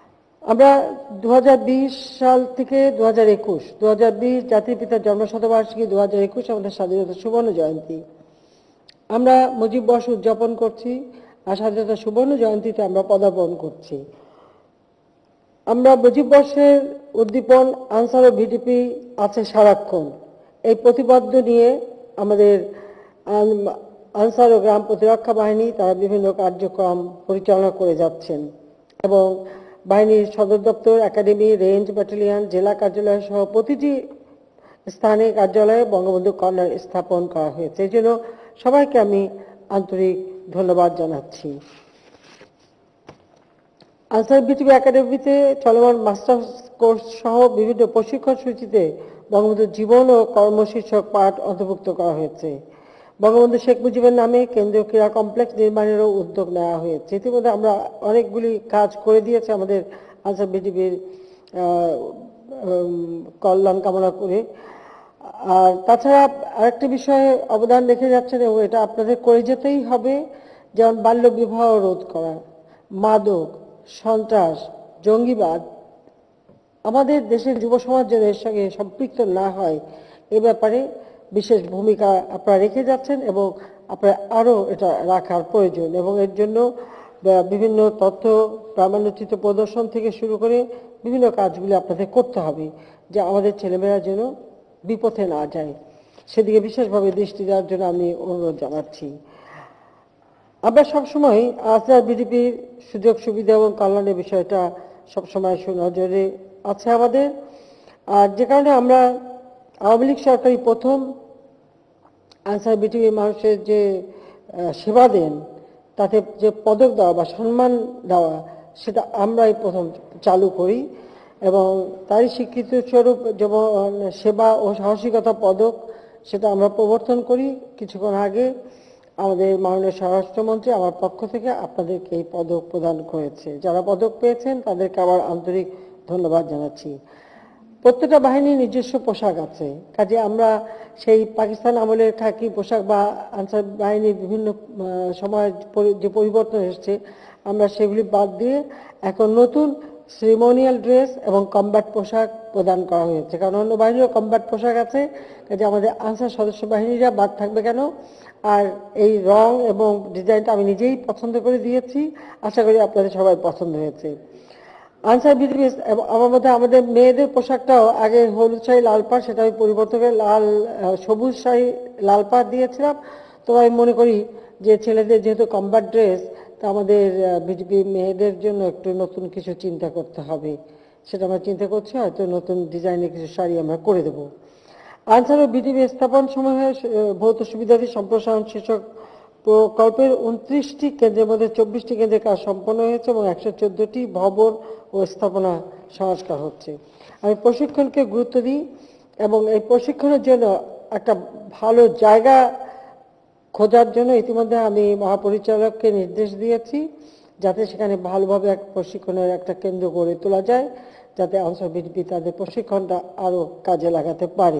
আমরা দু হাজার বিশ সাল থেকে দু হাজার একুশ দু হাজার বিশ জাতির পিতার জন্মশতবার্ষিকী, দু হাজার একুশ আমাদের স্বাধীনতা সুবর্ণ জয়ন্তী, আমরা মুজিব বর্ষ উদযাপন করছি আর স্বাধীনতা সুবর্ণ জয়ন্তীতে আমরা পদার্পণ করছি। আমরা মুজিব বর্ষের উদ্দীপন আনসার ও ভিডিপি আছে সারাক্ষণ। এই প্রতিপাদ্য নিয়ে আমাদের আনসার ও গ্রাম প্রতিরক্ষা বাহিনী তারা বিভিন্ন কার্যক্রম পরিচালনা করে যাচ্ছেন এবং বাহিনীর সদর দপ্তর, একাডেমি, রেঞ্জ ব্যাটালিয়ন, জেলা কার্যালয় সহ প্রতিটি স্থানে কার্যালয়ে বঙ্গবন্ধু কর্নার স্থাপন করা হয়েছে। এই জন্য সবাইকে আমি আন্তরিক ধন্যবাদ জানাচ্ছি। আনসার ভিডিপি একাডেমিতে চলমান মাস্টার্স কোর্স সহ বিভিন্ন প্রশিক্ষণ সূচিতে বঙ্গবন্ধুর জীবন ও কর্ম শীর্ষক পাঠ অন্তর্ভুক্ত করা হয়েছে। বঙ্গবন্ধু শেখ মুজিবের নামে কেন্দ্রীয় ক্রীড়া কমপ্লেক্স নির্মাণেরও উদ্যোগ নেওয়া হয়েছে। ইতিমধ্যে আমরা অনেকগুলি কাজ করে দিয়েছি আমাদের আনসার ভিডিপির কল্যাণ কামনা করে। আর তাছাড়া আরেকটি বিষয়ে অবদান রেখে যাচ্ছেন এবং এটা আপনাদের করে যেতেই হবে, যেমন বাল্য বিবাহ রোধ করা, মাদক, সন্ত্রাস, জঙ্গিবাদ, আমাদের দেশের যুব সমাজ যেন এর সঙ্গে সম্পৃক্ত না হয় এ ব্যাপারে বিশেষ ভূমিকা আপনারা রেখে যাচ্ছেন এবং আপনারা আরও এটা রাখার প্রয়োজন এবং এর জন্য বিভিন্ন তথ্য প্রামাণ্যচিত্র প্রদর্শন থেকে শুরু করে বিভিন্ন কাজগুলি আপনাদের করতে হবে, যে আমাদের ছেলেমেয়েরা যেন বিপথে না যায়, সেদিকে বিশেষভাবে দৃষ্টি দেওয়ার জন্য আমি অনুরোধ জানাচ্ছি। আমরা সবসময় আনসার ভিডিপির সুযোগ সুবিধা এবং কল্যাণের বিষয়টা সবসময় সুনজরে আছে আমাদের। আর যে কারণে আমরা আওয়ামী লীগ সরকারি প্রথম আনসার ভিডিপি মানুষের যে সেবা দেন তাতে যে পদক দেওয়া বা সম্মান দেওয়া সেটা আমরাই প্রথম চালু করি এবং তারই স্বীকৃত স্বরূপ যেমন সেবা ও সাহসিকতা পদক সেটা আমরা প্রবর্তন করি। কিছুক্ষণ আগে আমাদের মাননীয় স্বরাষ্ট্রমন্ত্রী আমার পক্ষ থেকে আপনাদেরকে এই পদক প্রদান করেছে। যারা পদক পেয়েছেন তাদেরকে আবার আন্তরিক ধন্যবাদ জানাচ্ছি। প্রত্যেকটা বাহিনীর নিজস্ব পোশাক আছে, কাজে আমরা সেই পাকিস্তান আমলের খাকি পোশাক বা আনসার বাহিনীর বিভিন্ন সময় যে পরিবর্তন এসেছে আমরা সেগুলি বাদ দিয়ে এখন নতুন সেরিমোনিয়াল ড্রেস এবং কমব্যাট পোশাক প্রদান করা হয়েছে, কারণ অন্য বাহিনীরও কমব্যাট পোশাক আছে, কাজে আমাদের আনসার সদস্য বাহিনীরা বাদ থাকবে কেন। আর এই রং এবং ডিজাইনটা আমি নিজেই পছন্দ করে দিয়েছি, আশা করি আপনাদের সবাই পছন্দ হয়েছে। আনসার ভিডিপি আমার মধ্যে আমাদের মেয়েদের পোশাকটাও আগে হলুদ শাড়ি লাল পাড়, সেটা আমি পরিবর্তন করে লাল সবুজ শাড়ি লাল পাড় দিয়েছিলাম। তো আমি মনে করি যে ছেলেদের যেহেতু কমব্যাট ড্রেস, তা আমাদের ভিডিপি মেয়েদের জন্য একটু নতুন কিছু চিন্তা করতে হবে, সেটা আমরা চিন্তা করছি, হয়তো নতুন ডিজাইনের কিছু শাড়ি আমরা করে দেবো। আনসার ও ভিডিপি স্থাপন সময়ে ভৌত সুবিধাদি সম্প্রসারণ শীর্ষক প্রকল্পের উনত্রিশটি কেন্দ্রের মধ্যে চব্বিশটি কেন্দ্রের কাজ সম্পন্ন হয়েছে এবং একশো চোদ্দটি ভবন ও স্থাপনা সংস্কার হচ্ছে। আমি প্রশিক্ষণকে গুরুত্ব দিই এবং এই প্রশিক্ষণের জন্য একটা ভালো জায়গা খোঁজার জন্য ইতিমধ্যে আমি মহাপরিচালককে নির্দেশ দিয়েছি, যাতে সেখানে ভালোভাবে এক প্রশিক্ষণের একটা কেন্দ্র গড়ে তোলা যায়, যাতে আনসার ভিডিপি তাদের প্রশিক্ষণটা আরও কাজে লাগাতে পারে।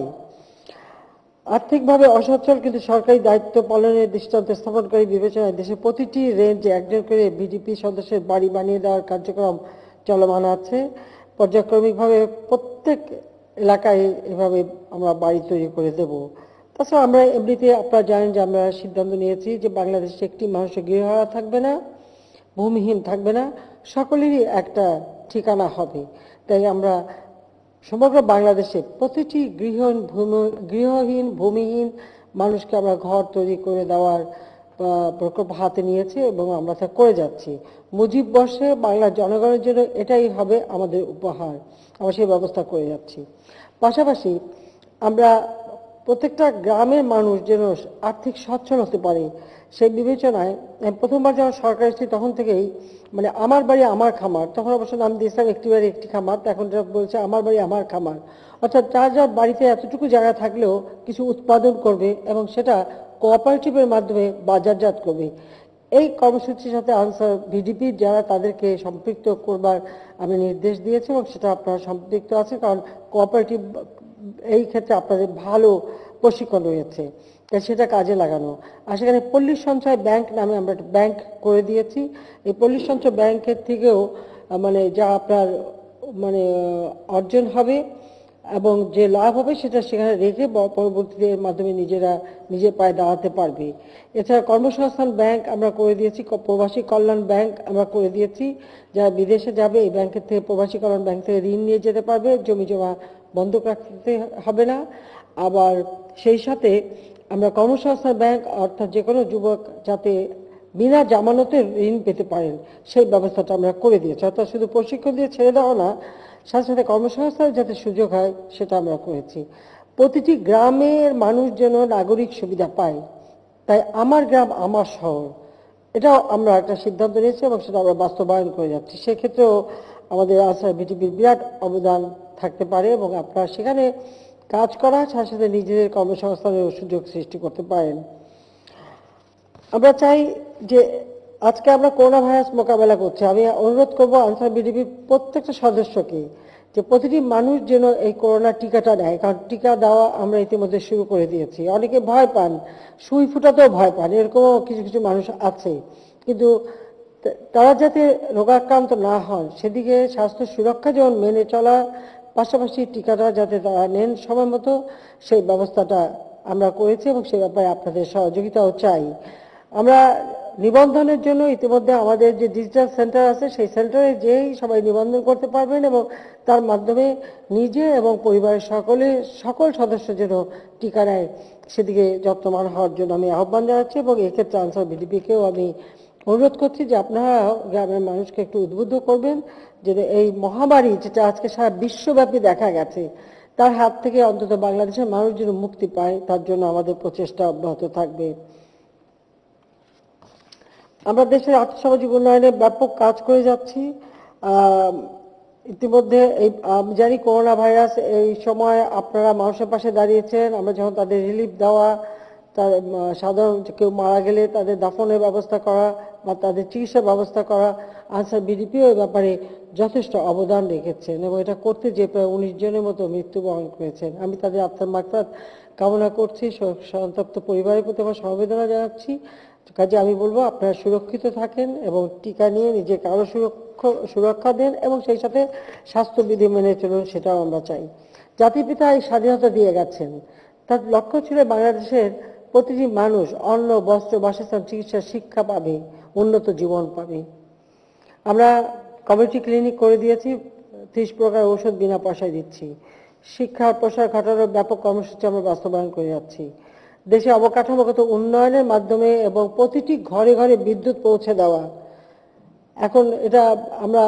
আর্থিকভাবে অসচ্ছল কিন্তু সরকারি দায়িত্ব পালনের দৃষ্টান্ত স্থাপনকারী বিবেচনায় দেশের প্রতিটি রেঞ্জে একজন করে ভিডিপি সদস্যের বাড়ি বানিয়ে দেওয়ার কার্যক্রম চলমান আছে। পর্যায়ক্রমিকভাবে প্রত্যেক এলাকায় এভাবে আমরা বাড়ি তৈরি করে দেব। তাছাড়া আমরা এমনিতে আপনারা জানেন যে আমরা সিদ্ধান্ত নিয়েছি যে বাংলাদেশে একটি মানুষের গৃহহারা থাকবে না, ভূমিহীন থাকবে না, সকলেরই একটা ঠিকানা হবে। তাই আমরা সমগ্র বাংলাদেশে প্রতিটি গৃহহীন গৃহহীন ভূমিহীন মানুষকে আমরা ঘর তৈরি করে দেওয়ার প্রকল্প হাতে নিয়েছি এবং আমরা তা করে যাচ্ছি। মুজিব বর্ষে বাংলার জনগণের জন্য এটাই হবে আমাদের উপহার, আমরা সেই ব্যবস্থা করে যাচ্ছি। পাশাপাশি আমরা প্রত্যেকটা গ্রামের মানুষ যেন আর্থিক সচ্ছল হতে পারে সেই বিবেচনায় প্রথমবার যখন সরকার এসেছে তখন থেকেই মানে আমার বাড়ি আমার খামার, তখন অবশ্য নাম দিয়েছিলাম একটি বাড়ি একটি খামার, এখন যা বলছে আমার বাড়ি আমার খামার, অর্থাৎ যার যার বাড়িতে এতটুকু জায়গা থাকলেও কিছু উৎপাদন করবে এবং সেটা কোঅপারেটিভের মাধ্যমে বাজারজাত করবে। এই কর্মসূচির সাথে আনসার ভিডিপি যারা তাদেরকে সম্পৃক্ত করবার আমি নির্দেশ দিয়েছি এবং সেটা আপনারা সম্পৃক্ত আছে, কারণ কোঅপারেটিভ এই ক্ষেত্রে আপনাদের ভালো প্রশিক্ষণ রয়েছে, সেটা কাজে লাগানো। আর সেখানে পল্লী সঞ্চয় ব্যাংক নামে আমরা একটা ব্যাংক করে দিয়েছি। এই পল্লী সঞ্চয় ব্যাংকের থেকেও মানে যা আপনার মানে অর্জন হবে এবং যে লাভ হবে সেটা সেখানে রেখে পরবর্তীতে এর মাধ্যমে নিজেরা নিজের পায়ে দাঁড়াতে পারবে। এছাড়া কর্মসংস্থান ব্যাংক আমরা করে দিয়েছি, প্রবাসী কল্যাণ ব্যাংক আমরা করে দিয়েছি, যারা বিদেশে যাবে এই ব্যাংকের থেকে প্রবাসী কল্যাণ ব্যাংক থেকে ঋণ নিয়ে যেতে পারবে, জমি জমা বন্ধক রাখতে হবে না। আবার সেই সাথে আমরা কর্মসংস্থান ব্যাংক অর্থাৎ যে কোনো যুবক যাতে বিনা জামানতে ঋণ পেতে পারেন সেই ব্যবস্থাটা আমরা করে দিয়েছি। অর্থাৎ শুধু প্রশিক্ষণ দিয়ে ছেড়ে দেওয়া না, সাথে সাথে কর্মসংস্থানের যাতে সুযোগ হয় সেটা আমরা করেছি। প্রতিটি গ্রামের মানুষ যেন নাগরিক সুবিধা পায়, তাই আমার গ্রাম আমার শহর, এটাও আমরা একটা সিদ্ধান্ত নিয়েছি এবং সেটা আমরা বাস্তবায়ন করে যাচ্ছি। সেক্ষেত্রেও আমাদের আনসার বিটিপির বিরাট অবদান থাকতে পারে এবং আপনারা সেখানে কাজ করা সাথে সাথে নিজেদের কর্মসংস্থানের সুযোগ সৃষ্টি করতে পারেন। আমরা চাই যে আজকে আমরা করোনা ভাইরাস মোকাবেলা করছি, আমি অনুরোধ করব আনসার বিডিপির প্রত্যেকটা সদস্যকে যে প্রতিটি মানুষ যেন এই করোনা টিকাটা নেয়, কারণ টিকা দেওয়া আমরা ইতিমধ্যে শুরু করে দিয়েছি। অনেকে ভয় পান, সুই ফুটাতেও ভয় পান, এরকমও কিছু কিছু মানুষ আছে, কিন্তু তারা যাতে রোগাক্রান্ত না হন সেদিকে স্বাস্থ্য সুরক্ষা যেমন মেনে চলা, পাশাপাশি টিকাটা যাতে তারা নেন সময় মতো সেই ব্যবস্থাটা আমরা করেছি এবং সে ব্যাপারে আপনাদের সহযোগিতাও চাই। আমরা নিবন্ধনের জন্য ইতিমধ্যে আমাদের যে ডিজিটাল সেন্টার আছে সেই সেন্টারে যেই সবাই নিবন্ধন করতে পারবেন এবং তার মাধ্যমে নিজে এবং পরিবারের সকলে সকল সদস্য যেন টিকা নেয় সেদিকে যত্নবান হওয়ার জন্য আমি আহ্বান জানাচ্ছি এবং এক্ষেত্রে আনসার বিডিপিকেও আমি অনুরোধ করছি যে আপনারা গ্রামের মানুষকে একটু উদ্বুদ্ধ করবেন যে এই মহামারী যেটা আজকে সারা বিশ্বব্যাপী দেখা গেছে তার হাত থেকে অন্তত বাংলাদেশের মানুষ যেন মুক্তি পায় তার জন্য আমাদের প্রচেষ্টা অব্যাহত থাকবে। আমরা দেশের আর্থসামাজিক উন্নয়নে ব্যাপক কাজ করে যাচ্ছি। ইতিমধ্যে এই আমি জানি করোনা ভাইরাস এই সময় আপনারা মানুষের পাশে দাঁড়িয়েছেন, আমরা যখন তাদের রিলিফ দেওয়া, তার সাধারণ কেউ মারা গেলে তাদের দাফনের ব্যবস্থা করা বা তাদের চিকিৎসার ব্যবস্থা করা, আনসার বিডিপিও এই ব্যাপারে যথেষ্ট অবদান রেখেছেন এবং এটা করতে যে প্রায় উনিশ জনের মতো মৃত্যুবরণ করেছেন। আমি তাদের আত্মার মাগফিরাত কামনা করছি, সন্তপ্ত পরিবারের প্রতি আমার সমবেদনা জানাচ্ছি। কাজে আমি বলবো আপনারা সুরক্ষিত থাকেন এবং টিকা নিয়ে নিজেকে আরো সুরক্ষা সুরক্ষা দেন এবং সেই সাথে স্বাস্থ্যবিধি মেনে চলুন, সেটাও আমরা চাই। জাতির পিতা এই স্বাধীনতা দিয়ে গেছেন, তার লক্ষ্য ছিল বাংলাদেশের প্রতিটি মানুষ অন্ন, বস্ত্র, বাসস্থান, চিকিৎসা, শিক্ষা পাবে, উন্নত জীবন পাবে। আমরা কমিউনিটি ক্লিনিক করে দিয়েছি, ত্রিশ প্রকার ঔষধ বিনা পয়সায় দিচ্ছি। শিক্ষার প্রসার ঘটানোর ব্যাপক কর্মসূচি আমরা বাস্তবায়ন করে যাচ্ছি। দেশে অবকাঠামোগত উন্নয়নের মাধ্যমে এবং প্রতিটি ঘরে ঘরে বিদ্যুৎ পৌঁছে দেওয়া, এখন এটা আমরা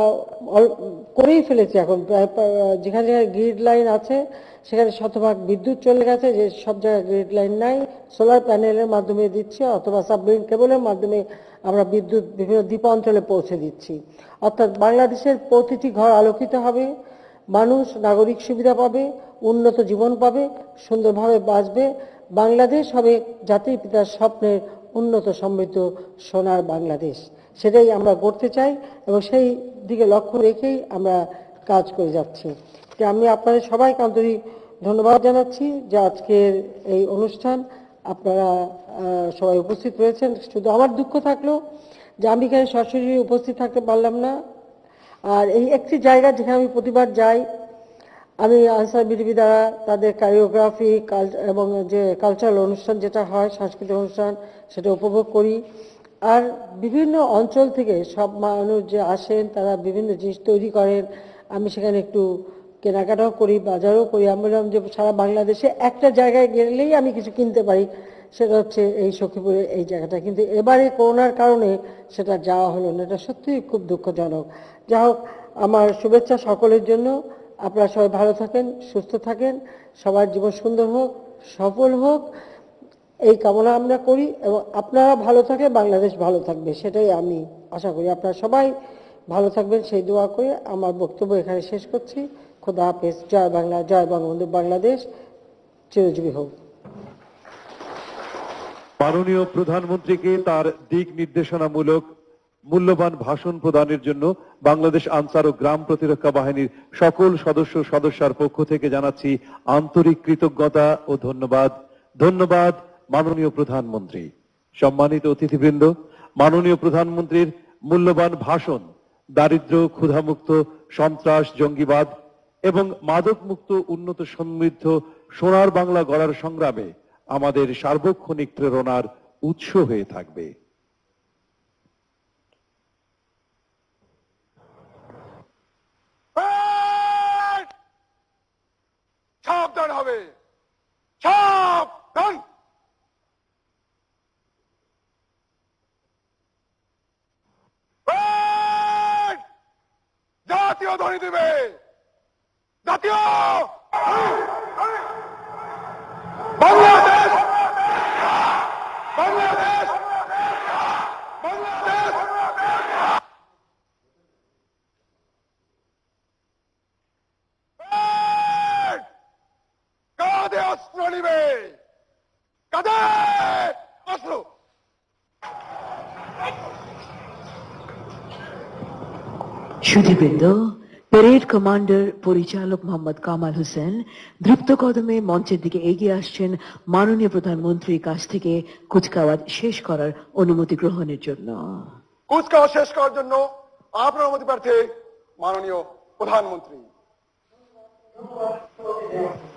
করেই ফেলেছি। এখন যেখানে যেখানে গ্রিড লাইন আছে সেখানে শতভাগ বিদ্যুৎ চলে গেছে, যে সব জায়গায় গ্রিড লাইন নাই সোলার প্যানেলের মাধ্যমে দিচ্ছি অথবা সাবমেরিন কেবলের মাধ্যমে আমরা বিদ্যুৎ বিভিন্ন দ্বীপাঞ্চলে পৌঁছে দিচ্ছি। অর্থাৎ বাংলাদেশের প্রতিটি ঘর আলোকিত হবে, মানুষ নাগরিক সুবিধা পাবে, উন্নত জীবন পাবে, সুন্দরভাবে বাঁচবে। বাংলাদেশ হবে জাতির পিতার স্বপ্নের উন্নত সমৃদ্ধ সোনার বাংলাদেশ, সেটাই আমরা গড়তে চাই এবং সেই দিকে লক্ষ্য রেখেই আমরা কাজ করে যাচ্ছি। আমি আপনাদের সবাইকে আন্তরিক ধন্যবাদ জানাচ্ছি যে আজকের এই অনুষ্ঠান আপনারা সবাই উপস্থিত রয়েছেন। শুধু আমার দুঃখ থাকলো যে আমি এখানে সরাসরি উপস্থিত থাকতে পারলাম না। আর এই একটি জায়গা যেখানে আমি প্রতিবার যাই, আমি আনসার বিডিপি দ্বারা তাদের কোরিওগ্রাফি এবং যে কালচারাল অনুষ্ঠান যেটা হয়, সাংস্কৃতিক অনুষ্ঠান, সেটা উপভোগ করি। আর বিভিন্ন অঞ্চল থেকে সব মানুষ যে আসেন তারা বিভিন্ন জিনিস তৈরি করেন, আমি সেখানে একটু কেনাকাটাও করি, বাজারও করি। আমি বললাম যে সারা বাংলাদেশে একটা জায়গায় গেলেই আমি কিছু কিনতে পারি, সেটা হচ্ছে এই সখীপুরের এই জায়গাটা, কিন্তু এবারে করোনার কারণে সেটা যাওয়া হলো না। এটা সত্যিই খুব দুঃখজনক। যা হোক, আমার শুভেচ্ছা সকলের জন্য। আপনারা সবাই ভালো থাকেন, সুস্থ থাকেন, সবার জীবন সুন্দর হোক, সফল হোক, এই কামনা আমরা করি এবং আপনারা ভালো থাকলে বাংলাদেশ ভালো থাকবে, সেটাই আমি আশা করি। আপনারা সবাই ভালো থাকবেন সেই দোয়া করে আমার বক্তব্য এখানে শেষ করছি। খোদা হাফেজ। জয় বাংলা, জয় বঙ্গবন্ধু, বাংলাদেশ চিরজীবী হোক। মাননীয় প্রধানমন্ত্রীকে তার দিক নির্দেশনামূলক মূল্যবান ভাষণ প্রদানের জন্য বাংলাদেশ আনসার ও গ্রাম প্রতিরক্ষা বাহিনীর সকল সদস্য সদস্যার পক্ষ থেকে জানাচ্ছি আন্তরিক কৃতজ্ঞতা ও ধন্যবাদ। ধন্যবাদ মাননীয় প্রধানমন্ত্রী। সম্মানিত অতিথিবৃন্দ, মাননীয় প্রধানমন্ত্রীর মূল্যবান ভাষণ দারিদ্র, ক্ষুধামুক্ত, সন্ত্রাস, জঙ্গিবাদ এবং মাদকমুক্ত উন্নত সমৃদ্ধ সোনার বাংলা গড়ার সংগ্রামে আমাদের সার্বক্ষণিক প্রেরণার উৎস হয়ে থাকবে। সাবধান হবে, সাবধান। জাতীয় ধ্বনি দিবে, জাতীয় বাংলাদেশ, বাংলাদেশ, বাংলাদেশ। কাঁধে অস্ত্র নিবে, কাঁধে অস্ত্র। সুধীবৃন্দ, প্যারেড কমান্ডার পরিচালক মোহাম্মদ কামাল হোসেন দ্রুত কদমে মঞ্চের দিকে এগিয়ে আসছেন মাননীয় প্রধানমন্ত্রীর কাছ থেকে কুচকাওয়াজ শেষ করার অনুমতি গ্রহণের জন্য। কুচকাওয়াজ শেষ করার জন্য আপনার অনুমতি প্রার্থী মাননীয় প্রধানমন্ত্রী।